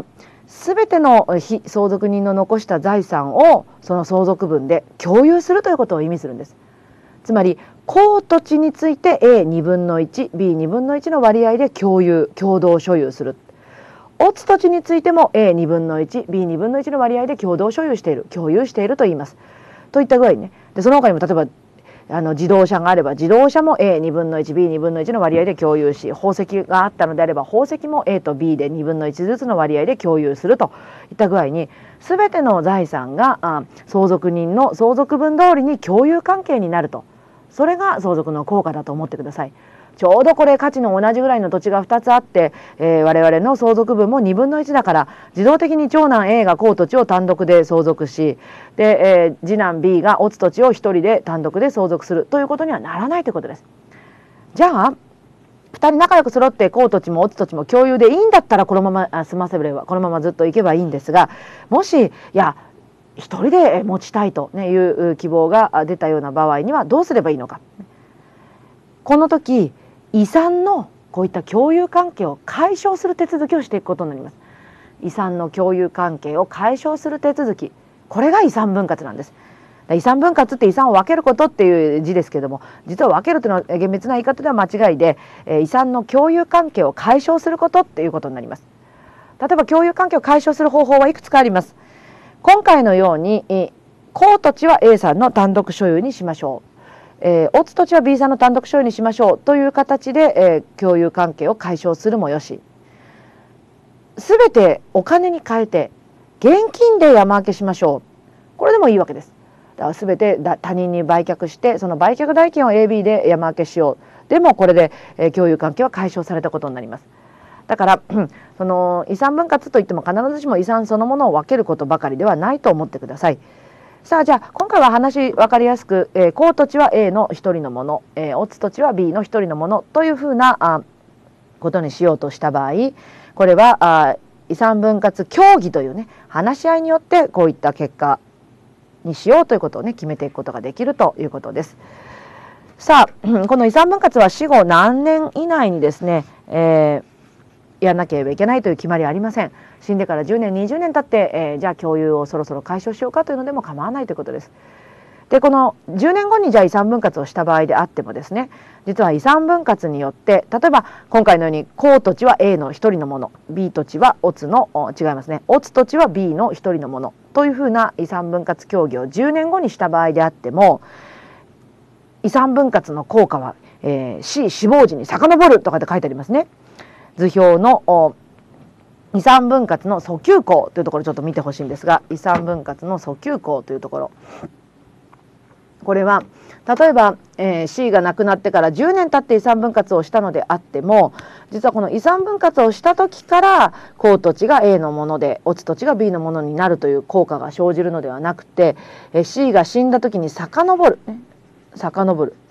全ての被相続人の残した財産をその相続分で共有するということを意味するんです。つまり公土地について エーにぶんのいち、ビーにぶんのいちの割合で共有、共同所有する。乙土地についても エーにぶんのいち、ビーにぶんのいちの割合で共同所有している、共有していると言います。といった具合にね。でその他にも例えばあの自動車があれば自動車も エーにぶんのいち、ビーにぶんのいちの割合で共有し、宝石があったのであれば宝石も エー と ビー でにぶんのいちずつの割合で共有するといった具合に、全ての財産があ相続人の相続分通りに共有関係になると、それが相続の効果だと思ってください。ちょうどこれ価値の同じぐらいの土地がふたつあって、えー、我々の相続分もにぶんのいちだから自動的に長男 エー が公土地を単独で相続し、で、えー、次男 ビー が乙土地をひとりで単独で相続するということにはならないということです。じゃあふたり仲良く揃って公土地も乙土地も共有でいいんだったらこのまま済ませればこのままずっといけばいいんですが、もしいやひとりで持ちたいという希望が出たような場合にはどうすればいいのか。この時遺産のこういった共有関係を解消する手続きをしていくことになります。遺産の共有関係を解消する手続き、これが遺産分割なんです。遺産分割って遺産を分けることっていう字ですけども、実は分けるというのは厳密な言い方では間違いで、遺産の共有関係を解消することっていうことになります。例えば共有関係を解消する方法はいくつかあります。今回のように公土地は エー さんの単独所有にしましょう。えー、乙土地は ビー さんの単独所有にしましょうという形で、えー、共有関係を解消するもよし、すべてお金に変えて現金で山分けしましょう、これでもいいわけです。だからすべて他人に売却してその売却代金を エービー で山分けしよう、でもこれで、えー、共有関係は解消されたことになります。だからその遺産分割といっても必ずしも遺産そのものを分けることばかりではないと思ってください。さあじゃあ今回は話分かりやすく、えー、公土地は エー のひとりのもの、えー、乙土地は ビー のひとりのものというふうなあことにしようとした場合、これはあ遺産分割協議というね話し合いによってこういった結果にしようということをね決めていくことができるということです。さあこの遺産分割は死後何年以内にですね、えーやらなければいけないという決まりはありません。死んでからじゅうねんにじゅうねん経って、えー、じゃあ共有をそろそろ解消しようかというのでも構わないということです。でこのじゅうねんごにじゃあ遺産分割をした場合であってもですね、実は遺産分割によって例えば今回のように公土地は エー のひとりのもの、 ビー 土地は乙の違いますね乙土地は ビー のひとりのものというふうな遺産分割協議をじゅうねんごにした場合であっても、遺産分割の効果は、えー、死死亡時に遡るとかって書いてありますね。図表の遺産分割の訴求項というところをちょっと見てほしいんですが、遺産分割の訴求項というところ、これは例えば、えー、C が亡くなってからじゅうねん経って遺産分割をしたのであっても、実はこの遺産分割をした時から公土地が エー のもので乙土地が ビー のものになるという効果が生じるのではなくて、えー、C が死んだ時に遡る、ね、遡る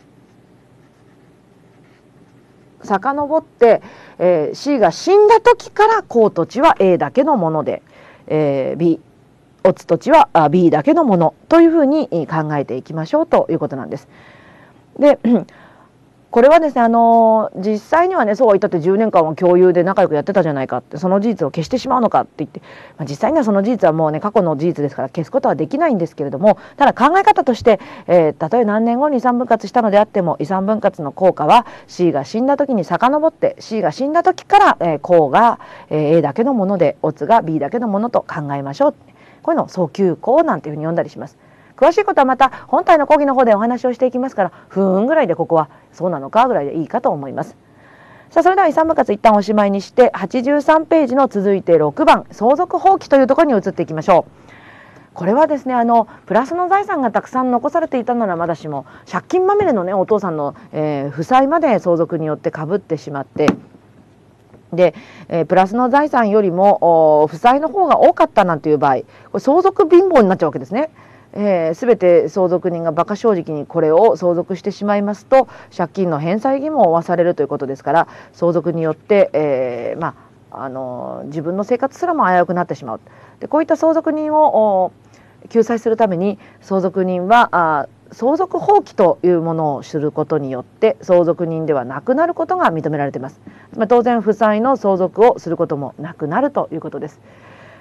遡って、えー、C が死んだ時から公土地は エー だけのもので、えー、B 乙土地は ビー だけのものというふうに考えていきましょうということなんです。でこれはですね、あの実際にはね、そうは言ったってじゅうねんかんは共有で仲良くやってたじゃないかって、その事実を消してしまうのかって言って、まあ、実際にはその事実はもうね過去の事実ですから消すことはできないんですけれども、ただ考え方として、えー、たとえ何年後に遺産分割したのであっても遺産分割の効果は C が死んだ時に遡って C が死んだ時から、えー、公が、えー、A だけのもので乙が ビー だけのものと考えましょう。こういうのを訴求項なんていうふうに呼んだりします。詳しいことはまた本体の講義の方でお話をしていきますから、ふーんぐらいでここはそうなのかぐらいでいいかと思います。さあそれでは遺産分割一旦おしまいにして、はちじゅうさんページの続いてろくばん相続放棄というところに移っていきましょう。これはですね、あのプラスの財産がたくさん残されていたならまだしも、借金まみれのねお父さんの、えー、負債まで相続によってかぶってしまって、で、えー、プラスの財産よりも負債の方が多かったなんていう場合、これ相続貧乏になっちゃうわけですね。えー、全て相続人が馬鹿正直にこれを相続してしまいますと、借金の返済義務を負わされるということですから、相続によって、えーまあ、あの自分の生活すらも危うくなってしまう。でこういった相続人を救済するために、相続人はあ相続放棄というものをすることによって相続人ではなくなることが認められています。まあ、当然負債の相続をすることもなくなるということです。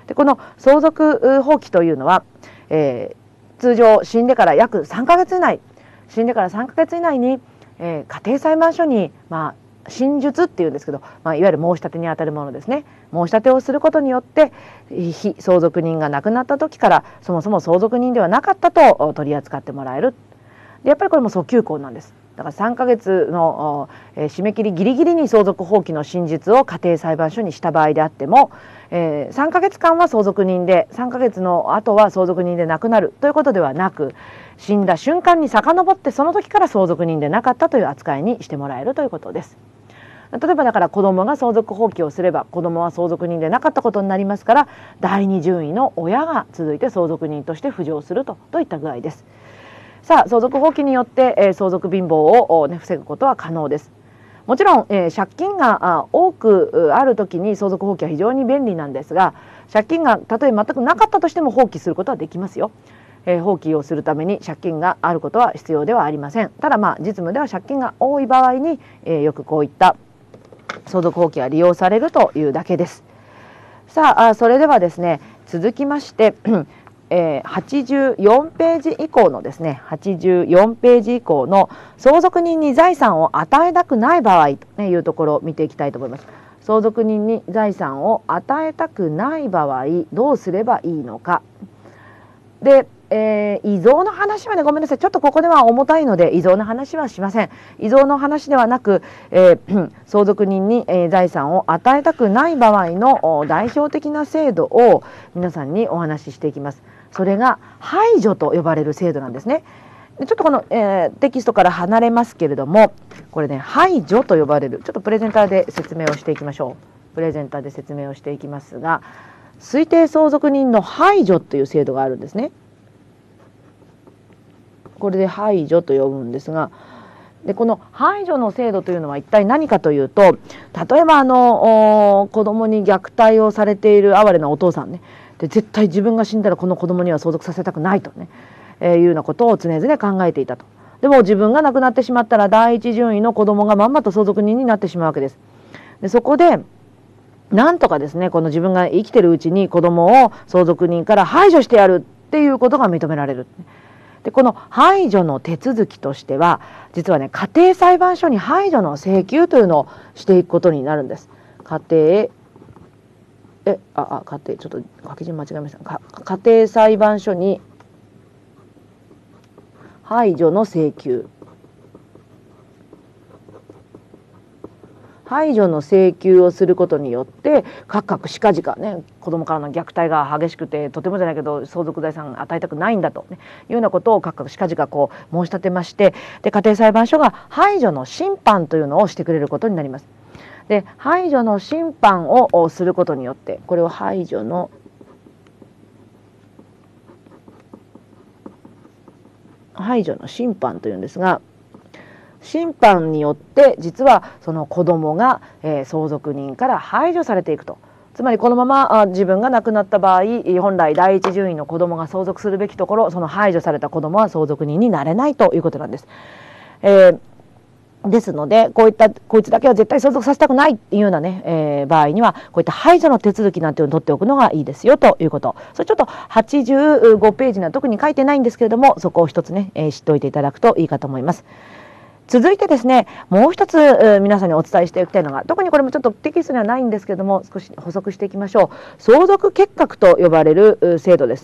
でこの相続放棄というのは、えー、通常死んでから約さんかげつ以内死んでからさんかげつ以内に、えー、家庭裁判所に、まあ、申述っていうんですけど、まあ、いわゆる申し立てにあたるものですね。申し立てをすることによって被相続人が亡くなった時からそもそも相続人ではなかったと取り扱ってもらえる。でやっぱりこれも訴求項なんです。だからさんかげつの、えー、締め切りギリギリに相続放棄の真実を家庭裁判所にした場合であっても、えー、さんかげつかんは相続人でさんかげつの後は相続人でなくなるということではなく、死んだ瞬間に遡ってその時から相続人でなかったという扱いにしてもらえるということです。例えばだから子供が相続放棄をすれば子供は相続人でなかったことになりますから、だいに順位の親が続いて相続人として浮上するとといった具合です。さあ相続放棄によって、えー、相続貧乏を、ね、防ぐことは可能です。もちろん、えー、借金が多くある時に相続放棄は非常に便利なんですが、借金がたとえ全くなかったとしても放棄することはできますよ。えー、放棄をするために借金があることは必要ではありません。ただまあ実務では借金が多い場合に、えー、よくこういった相続放棄が利用されるというだけです。さあそれではですね、続きましてえー、はちじゅうよんページ以降のですねはちじゅうよんページ以降の相続人に財産を与えたくない場合というところを見ていきたいと思います。相続人に財産を与えたくない場合どうすればいいのか。で、えー、遺贈の話はね、ごめんなさい、ちょっとここでは重たいので遺贈の話はしません。遺贈の話ではなく、えー、相続人に、えー、財産を与えたくない場合の代表的な制度を皆さんにお話ししていきます。それが排除と呼ばれる制度なんですね。でちょっとこの、えー、テキストから離れますけれども、これね排除と呼ばれる、ちょっとプレゼンターで説明をしていきましょう。プレゼンターで説明をしていきますが、推定相続人の排除という制度があるんですね。これで排除と呼ぶんですが、でこの排除の制度というのは一体何かというと、例えばあの子供に虐待をされている哀れなお父さんね、で絶対自分が死んだらこの子供には相続させたくないとね、えー、いうようなことを常々考えていたと。でも自分が亡くなってしまったら第一順位の子供がまんまと相続人になってしまうわけです。でそこでなんとかですね、この自分が生きてるうちに子供を相続人から排除してやるっていうことが認められる。でこの排除の手続きとしては実はね、家庭裁判所に排除の請求というのをしていくことになるんです。家庭えああ家庭ちょっと書き順間違えました。か家庭裁判所に排除の請求排除の請求をすることによって各々しかじかね、子どもからの虐待が激しくてとてもじゃないけど相続財産与えたくないんだと、ね、いうようなことを各々しかじかこう申し立てまして、で家庭裁判所が排除の審判というのをしてくれることになります。で排除の審判をすることによって、これを排除の排除の審判というんですが、審判によって実はその子供が、えー、相続人から排除されていくと。つまりこのままあ自分が亡くなった場合、本来第一順位の子供が相続するべきところ、その排除された子供は相続人になれないということなんです。えー、ですのでこういったこいつだけは絶対相続させたくないっていうようなね、えー、場合にはこういった排除の手続きなんていうのを取っておくのがいいですよということ。それちょっとはちじゅうごページには特に書いてないんですけれども、そこを一つね、えー、知っておいていただくといいかと思います。続いてですね、もう一つ、えー、皆さんにお伝えしておきたいのが、特にこれもちょっとテキストにはないんですけれども少し補足していきましょう。相続結核と呼ばれる制度です。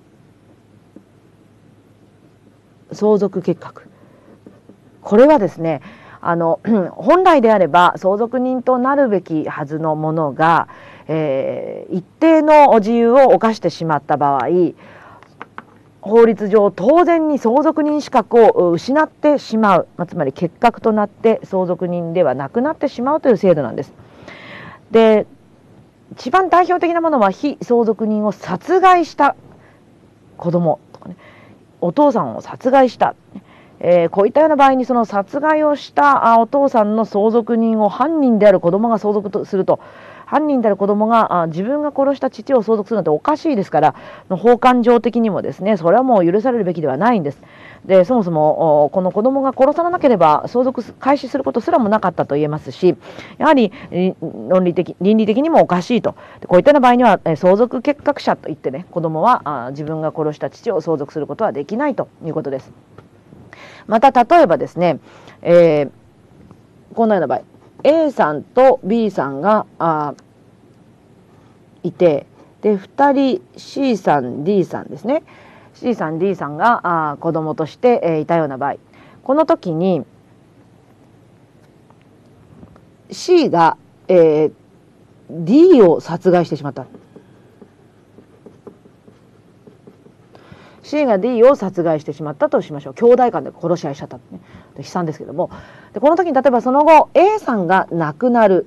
相続結核、これはですね、あの本来であれば相続人となるべきはずのものが、えー、一定の自由を犯してしまった場合、法律上当然に相続人資格を失ってしまう、まあ、つまり結核となって相続人ではなくなってしまうという制度なんです。で一番代表的なものは被相続人を殺害した子供とかね、お父さんを殺害した、えー、こういったような場合にその殺害をしたお父さんの相続人を犯人である子供が相続とすると、 犯人である子供があ自分が殺した父を相続するなんておかしいですから、法官上的にもですね、それはもう許されるべきではないんです。でそもそもこの子供が殺さなければ相続開始することすらもなかったと言えますし、やはり論理的倫理的にもおかしいと。こういったような場合には相続結核者といってね、子供はあ自分が殺した父を相続することはできないということです。また例えばですね、えー、こんなような場合 A さんと B さんがあいて、でふたり C さん D さんですね、 C さん D さんがあ子供として、えー、いたような場合、この時に C が、えー、D を殺害してしまった。 C が D を殺害してしまったとしましょう。兄弟間で殺し合いしちゃった、ね、悲惨ですけども、でこの時に例えばその後 A さんが亡くなる、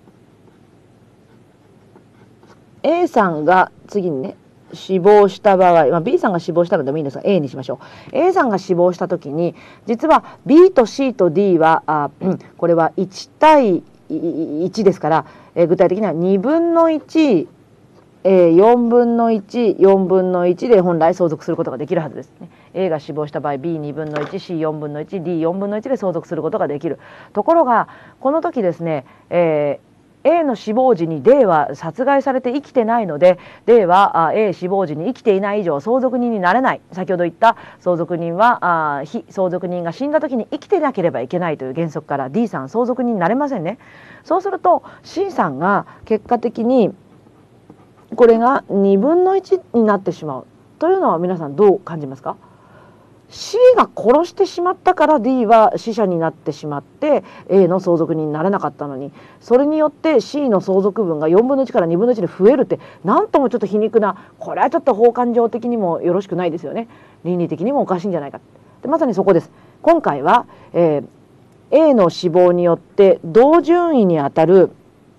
A さんが次にね死亡した場合、まあ、B さんが死亡したのでもいいんですが A にしましょう。 A さんが死亡した時に実は B と C と D はあ、うん、これはいち対いちですから、えー、具体的にはにぶんのいち、えー、よんぶんのいち、よんぶんのいちで本来相続することができるはずですね。A が死亡した場合 ビーにぶんのいち、シーよんぶんのいち、ディーよんぶんのいちで相続することができる。ところがこの時ですね、えー A の死亡時に D は殺害されて生きてないので D は A 死亡時に生きていない以上相続人になれない。先ほど言った相続人は非相続人が死んだ時に生きてなければいけないという原則から D さん相続人になれませんね。そうすると C さんが結果的にこれがにぶんのいちになってしまうというのは皆さんどう感じますか？ C が殺してしまったから D は死者になってしまって A の相続人になれなかったのに、それによって C の相続分がよんぶんのいちからにぶんのいちで増えるって、なんともちょっと皮肉な、これはちょっと法官上的にもよろしくないですよね。倫理的にもおかしいんじゃないか。でまさにそこです。今回は、えー、A の死亡によって同順位にあたる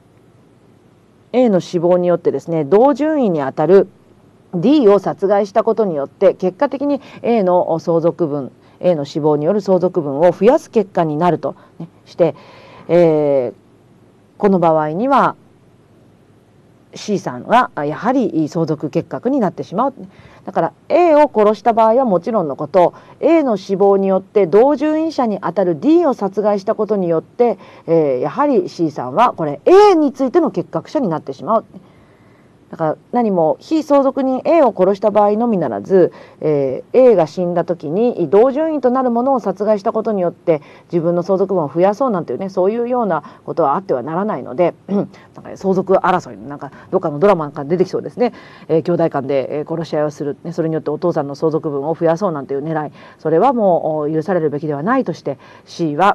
A の死亡によってですね同順位にあたるD を殺害したことによって結果的に A の相続分 A の死亡による相続分を増やす結果になると、ね、して、えー、この場合には C さんはやはり相続結核になってしまう。だから A を殺した場合はもちろんのこと A の死亡によって同順位者にあたる D を殺害したことによって、えー、やはり C さんはこれ A についての結核者になってしまう。だから何も非相続人 A を殺した場合のみならず、えー、A が死んだ時に同順位となるものを殺害したことによって自分の相続分を増やそうなんていうね、そういうようなことはあってはならないのでなんか相続争いなんかどっかのドラマなんか出てきそうですね。えー、兄弟間で、えー、殺し合いをする、ね、それによってお父さんの相続分を増やそうなんていう狙い、それはもう許されるべきではないとして C は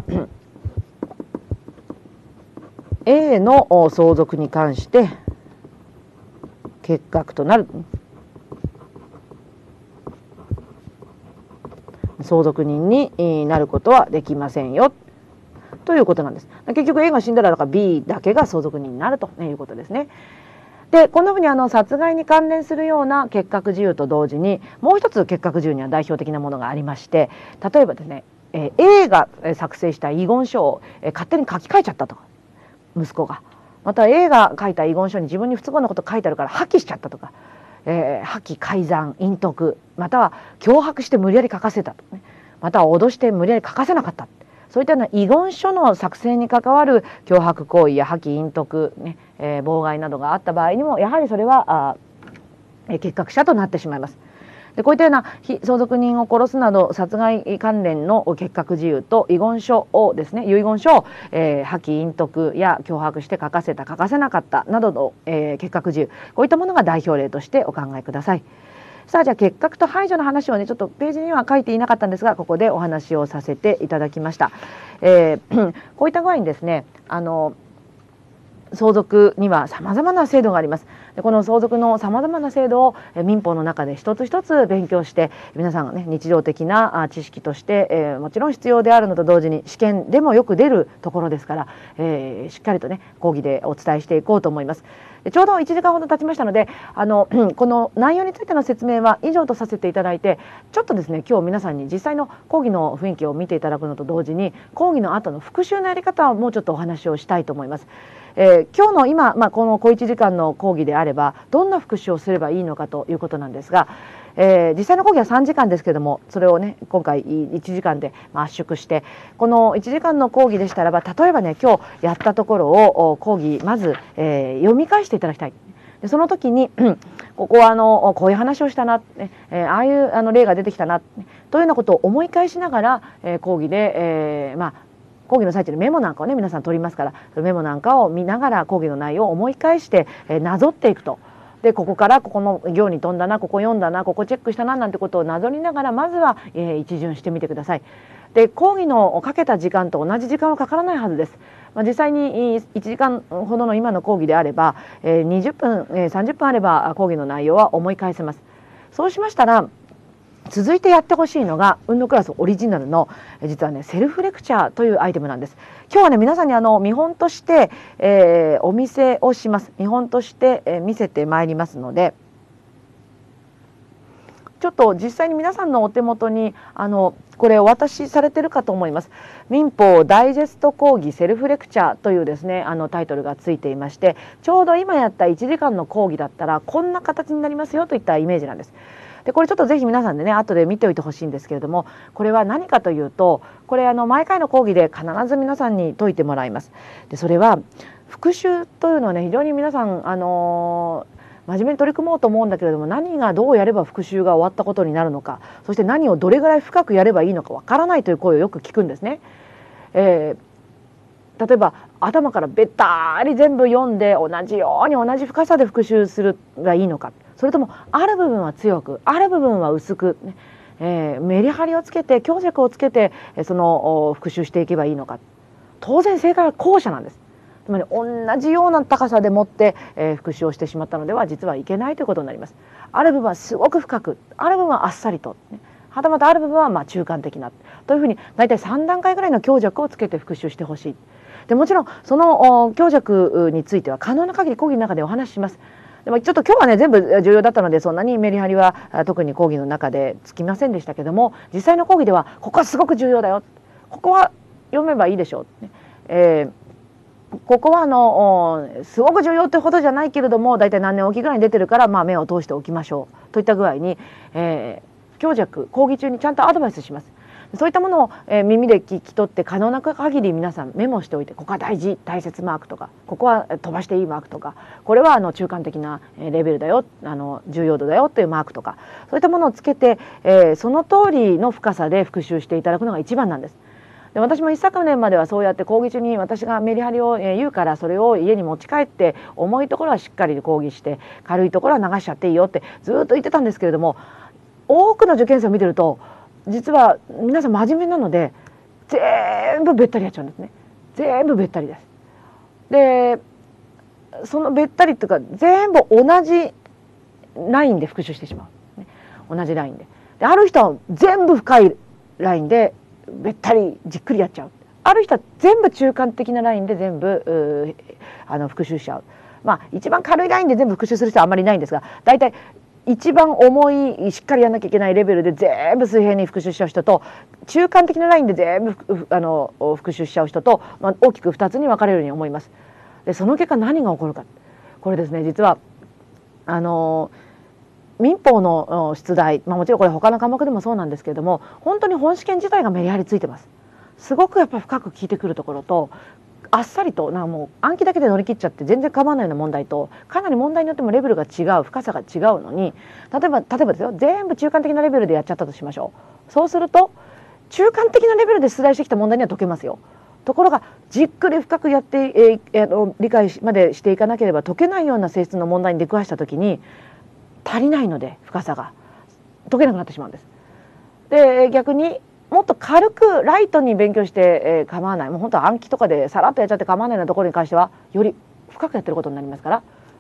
A の相続に関して結核となる相続人になることはできませんよということなんです。結局 A が死んだらだから B だけが相続人になるということですね。でこんなふうにあの殺害に関連するような結核事由と同時にもう一つ結核事由には代表的なものがありまして、例えばですね A が作成した遺言書を勝手に書き換えちゃったとか、息子が。また A が書いた遺言書に自分に不都合なこと書いてあるから破棄しちゃったとか、えー、破棄改ざん隠匿、または脅迫して無理やり書かせたと、ね、または脅して無理やり書かせなかった、そういったような遺言書の作成に関わる脅迫行為や破棄隠匿、ねえー、妨害などがあった場合にもやはりそれはあ、えー、結核者となってしまいます。でこういったような非相続人を殺すなど殺害関連の結核事由と遺言書をですね遺言書を、えー、破棄隠匿や脅迫して書かせた書かせなかったなどの、えー、結核事由、こういったものが代表例としてお考えください。さあじゃあ結核と排除の話をねちょっとページには書いていなかったんですがここでお話をさせていただきました。えー、こういった具合にですねあの相続にはさまざまな制度があります。 でこの相続のさまざまな制度を民法の中で一つ一つ勉強して皆さんがね日常的な知識として、えー、もちろん必要であるのと同時に試験でもよく出るところですから、えー、しっかりとね講義でお伝えしていこうと思います。ちょうどいちじかんほど経ちましたのであのこの内容についての説明は以上とさせていただいて、ちょっとですね今日皆さんに実際の講義の雰囲気を見ていただくのと同時に講義の後の復習のやり方をもうちょっとお話をしたいと思います。えー、今日の今、まあ、この小いちじかんの講義であればどんな復習をすればいいのかということなんですが、えー、実際の講義はさんじかんですけれども、それをね今回いちじかんで圧縮して、このいちじかんの講義でしたらば例えばね今日やったところを講義まず、えー、読み返していただきたい。でその時にここはあのこういう話をしたな、ねえー、ああいうあの例が出てきたなというようなことを思い返しながら、えー、講義で、えー、まあ講義の最中にメモなんかをね皆さん取りますから、メモなんかを見ながら講義の内容を思い返して、えー、なぞっていくと。でここからここの行に飛んだな、ここ読んだな、ここチェックしたななんてことをなぞりながらまずは、えー、一巡してみてください。で講義のかけた時間と同じ時間はかからないはずです。まあ、実際にいちじかんほどの今の講義であれば、えー、にじゅっぷん、えー、さんじゅっぷんあれば講義の内容は思い返せます。そうしましたら続いてやってほしいのが運のクラスオリジナルの実はねセルフレクチャーというアイテムなんです。今日はね皆さんにあの見本として、えー、お見せをします。見本として、えー、見せてまいりますので、ちょっと実際に皆さんのお手元にあのこれお渡しされてるかと思います。民法ダイジェスト講義セルフレクチャーというですねあのタイトルがついていまして、ちょうど今やったいちじかんの講義だったらこんな形になりますよといったイメージなんです。でこれちょっとぜひ皆さんでね後で見ておいてほしいんですけれども、これは何かというと、これあの毎回の講義で必ず皆さんに解いてもらいます。でそれは復習というのはね非常に皆さんあのー、真面目に取り組もうと思うんだけれども、何がどうやれば復習が終わったことになるのか、そして何をどれぐらい深くやればいいのかわからないという声をよく聞くんですね。えー、例えば頭からべったり全部読んで同じように同じ深さで復習するがいいのか、それともある部分は強くある部分は薄く、ねえー、メリハリをつけて強弱をつけてその復習していけばいいのか。当然正解は後者なんです。つまり同じような高さでもって、えー、復習をしてしまったのでは実はいけないということになります。ある部分はすごく深く、ある部分はあっさりと、ね、はたまたある部分はまあ中間的なというふうに大体さんだんかいぐらいの強弱をつけて復習してほしい。でもちろんその強弱については可能な限り講義の中でお話しします。でもちょっと今日はね全部重要だったのでそんなにメリハリは特に講義の中でつきませんでしたけども、実際の講義ではここはすごく重要だよ、ここは読めばいいでしょう、ねえー、ここはあのすごく重要ってほどじゃないけれども大体何年おきぐらいに出てるから、まあ、目を通しておきましょうといった具合に、えー、強弱講義中にちゃんとアドバイスします。そういったものを、えー、耳で聞き取って可能な限り皆さんメモしておいて、ここは大事大切マークとか、ここは飛ばしていいマークとか、これはあの中間的なレベルだよ、あの重要度だよというマークとか、そういったものをつけて、えー、その通りの深さで復習していただくのが一番なんです。で私も一昨年まではそうやって講義中に私がメリハリを言うからそれを家に持ち帰って重いところはしっかり講義して軽いところは流しちゃっていいよってずっと言ってたんですけれども、多くの受験生を見てると実は皆さん真面目なので全部べったりやっちゃうんですね。全部べったりです。でそのべったりというか全部同じラインで復習してしまう、ね、同じラインで。である人は全部深いラインでべったりじっくりやっちゃう。ある人は全部中間的なラインで全部あの復習しちゃう。まあ一番軽いラインで全部復習する人はあんまりいないんですが、だいたい一番重いしっかりやんなきゃいけないレベルで全部水平に復習しちゃう人と、中間的なラインで全部あの復習しちゃう人と、まあ、大きくふたつに分かれるように思います。でその結果何が起こるか、これですね、実はあの民法の出題、まあ、もちろんこれ他の科目でもそうなんですけれども、本当に本試験自体がメリハリついてます。すごくやっぱ深く聞いてくるところと、あっさりとなんかもう暗記だけで乗り切っちゃって全然構わないような問題と、かなり問題によってもレベルが違う、深さが違うのに、例えば例えばですよ、全部中間的なレベルでやっちゃったとしましょう。そうすると中間的なレベルで出題してきた問題には解けますよ。ところがじっくり深くやって、えー、理解までしていかなければ解けないような性質の問題に出くわした時に足りないので深さが解けなくなってしまうんです。で逆にもっと軽くライトに勉強して、えー、構わない、もう本当は暗記とかでさらっとやっちゃって構わないようなところに関してはより深くやってることになりますから、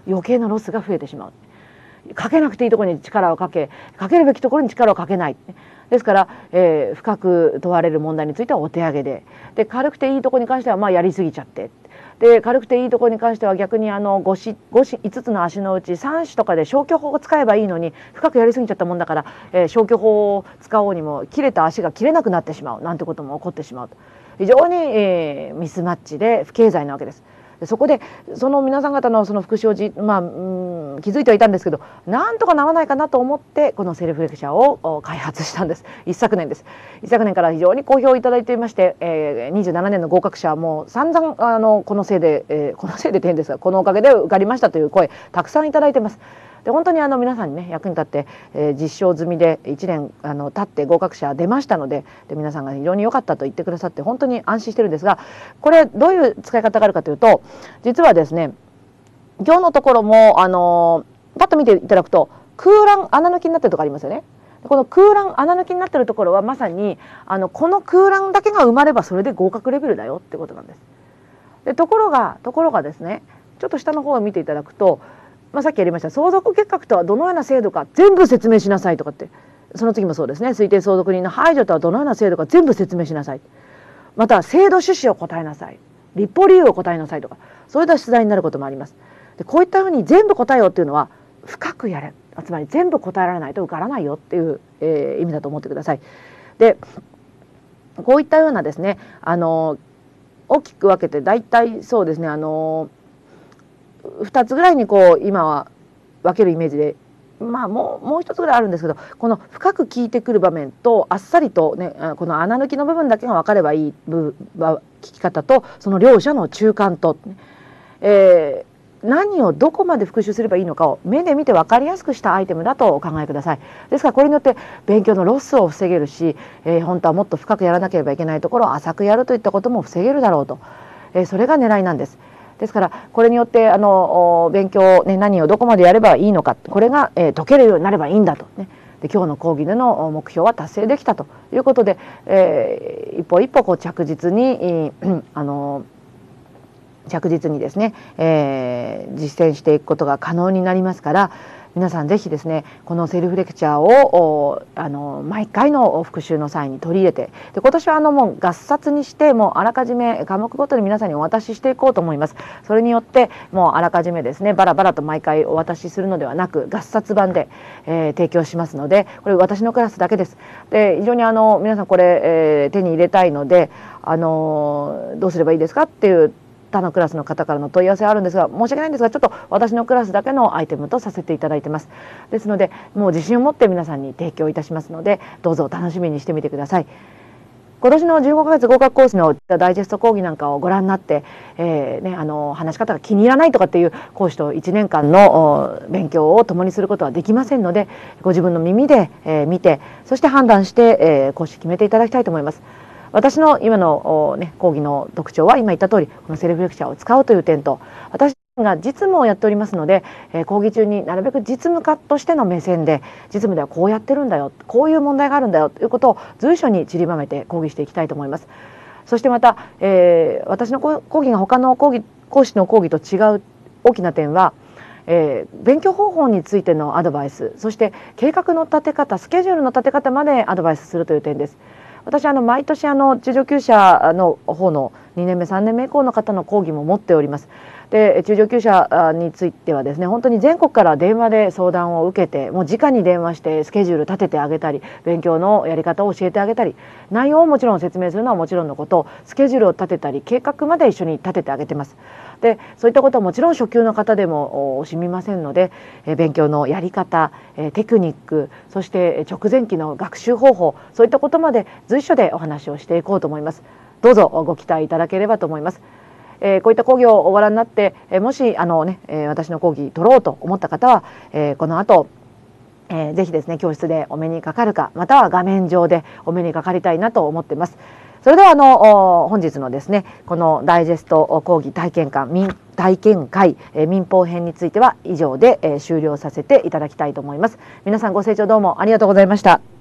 余計なロスが増えてしまう。かけなくていいところに力をかけ、かけるべきところに力をかけない。ですから、えー、深く問われる問題についてはお手上げで、で軽くていいところに関してはまあやりすぎちゃって、で軽くていいところに関しては逆にあの ご, しごしいつつの足のうちさん種とかで消去法を使えばいいのに深くやりすぎちゃったもんだから、えー、消去法を使おうにも切れた足が切れなくなってしまうなんてことも起こってしまうと、非常に、えー、ミスマッチで不経済なわけです。そこでその皆さん方のその復習をじ、まあ、うん気づいてはいたんですけど、なんとかならないかなと思ってこのセルフレクチャーを開発したんです。一昨年です。一昨年から非常に好評いただいていまして、えー、にじゅうななねんの合格者はもう散々あのこのせいで、えー、このせいでって変ですが、このおかげで受かりましたという声たくさんいただいてます。で本当にあの皆さんにね役に立って、えー、実証済みでいちねんあの経って合格者出ましたので、で皆さんが非常に良かったと言ってくださって本当に安心してるんですが、これどういう使い方があるかというと、実はですね今日のところもあのー、パッと見ていただくと空欄穴抜きになってるところありますよね。この空欄穴抜きになってるところはまさにあのこの空欄だけが埋まればそれで合格レベルだよってことなんです。でところがところがですね、ちょっと下の方を見ていただくと、まあ、さっきやりました相続結核とはどのような制度か全部説明しなさいとかって、その次もそうですね、推定相続人の排除とはどのような制度か全部説明しなさい、また制度趣旨を答えなさい、立法理由を答えなさいとか、そういった出題になることもあります。でこういったふうに全部答えようっていうのは深くやれ、つまり全部答えられないと受からないよっていう、えー、意味だと思ってください。でこういったようなですね、あの大きく分けて大体そうですね、あのふたつぐらいにこう今は分けるイメージで、まあもうもう一つぐらいあるんですけど、この深く聞いてくる場面とあっさりとねこの穴抜きの部分だけが分かればいい部聞き方と、その両者の中間と、えー、何をどこまで復習すればいいのかを目で見て分かりやすくしたアイテムだとお考えください。ですからこれによって勉強のロスを防げるし、えー、本当はもっと深くやらなければいけないところを浅くやるといったことも防げるだろうと、えー、それが狙いなんです。ですからこれによってあの勉強、ね、何をどこまでやればいいのか、これが、えー、解けるようになればいいんだと、ね、で今日の講義での目標は達成できたということで、えー、一歩一歩こう着実に、えー、あの着実にですね、えー、実践していくことが可能になりますから、皆さんぜひですねこのセルフレクチャーをあの毎回の復習の際に取り入れて、で今年はあのもう合冊にしてもうあらかじめ科目ごとに皆さんにお渡ししていこうと思います。それによってもうあらかじめですねバラバラと毎回お渡しするのではなく合冊版で、えー、提供しますので、これ私のクラスだけです。で非常にあの皆さんこれ、えー、手に入れたいので、あのどうすればいいですかっていう他のクラスの方からの問い合わせはあるんですが、申し訳ないんですがちょっと私のクラスだけのアイテムとさせていただいてます。ですのでもう自信を持って皆さんに提供いたしますので、どうぞ楽しみにしてみてください。今年のじゅうごかげつ合格コースのダイジェスト講義なんかをご覧になって、えーね、あの話し方が気に入らないとかっていう講師といちねんかんの勉強を共にすることはできませんので、ご自分の耳で、えー、見て、そして判断して、えー、講師決めていただきたいと思います。私の今の、ね、講義の特徴は今言った通りこのセルフレクチャーを使うという点と、私が実務をやっておりますので、えー、講義中になるべく実務家としての目線で、実務ではこうやってるんだよ、こういう問題があるんだよということを随所に散りばめて講義していきたいと思います。そしてまた、えー、私の講義が他の講義講師の講義と違う大きな点は、えー、勉強方法についてのアドバイス、そして計画の立て方、スケジュールの立て方までアドバイスするという点です。私あの毎年あの中上級者の方のにねんめさんねんめ以降の方の講義も持っております。で中上級者についてはですね、本当に全国から電話で相談を受けて、もう直に電話してスケジュール立ててあげたり、勉強のやり方を教えてあげたり、内容をもちろん説明するのはもちろんのこと、スケジュールを立てたり計画まで一緒に立ててあげてます。でそういったことはもちろん初級の方でも惜しみませんので、え勉強のやり方、えテクニック、そして直前期の学習方法、そういったことまで随所でお話をしていこうと思います。どうぞご期待いただければと思います。えー、こういった講義をご覧になって、えー、もしあの、ねえー、私の講義取ろうと思った方は、えー、この後、えー、ぜひですね教室でお目にかかるか、または画面上でお目にかかりたいなと思っています。それではあの本日のですねこのダイジェスト講義体験館民体験会、えー、民法編については以上で、えー、終了させていただきたいと思います。皆さんご清聴どうもありがとうございました。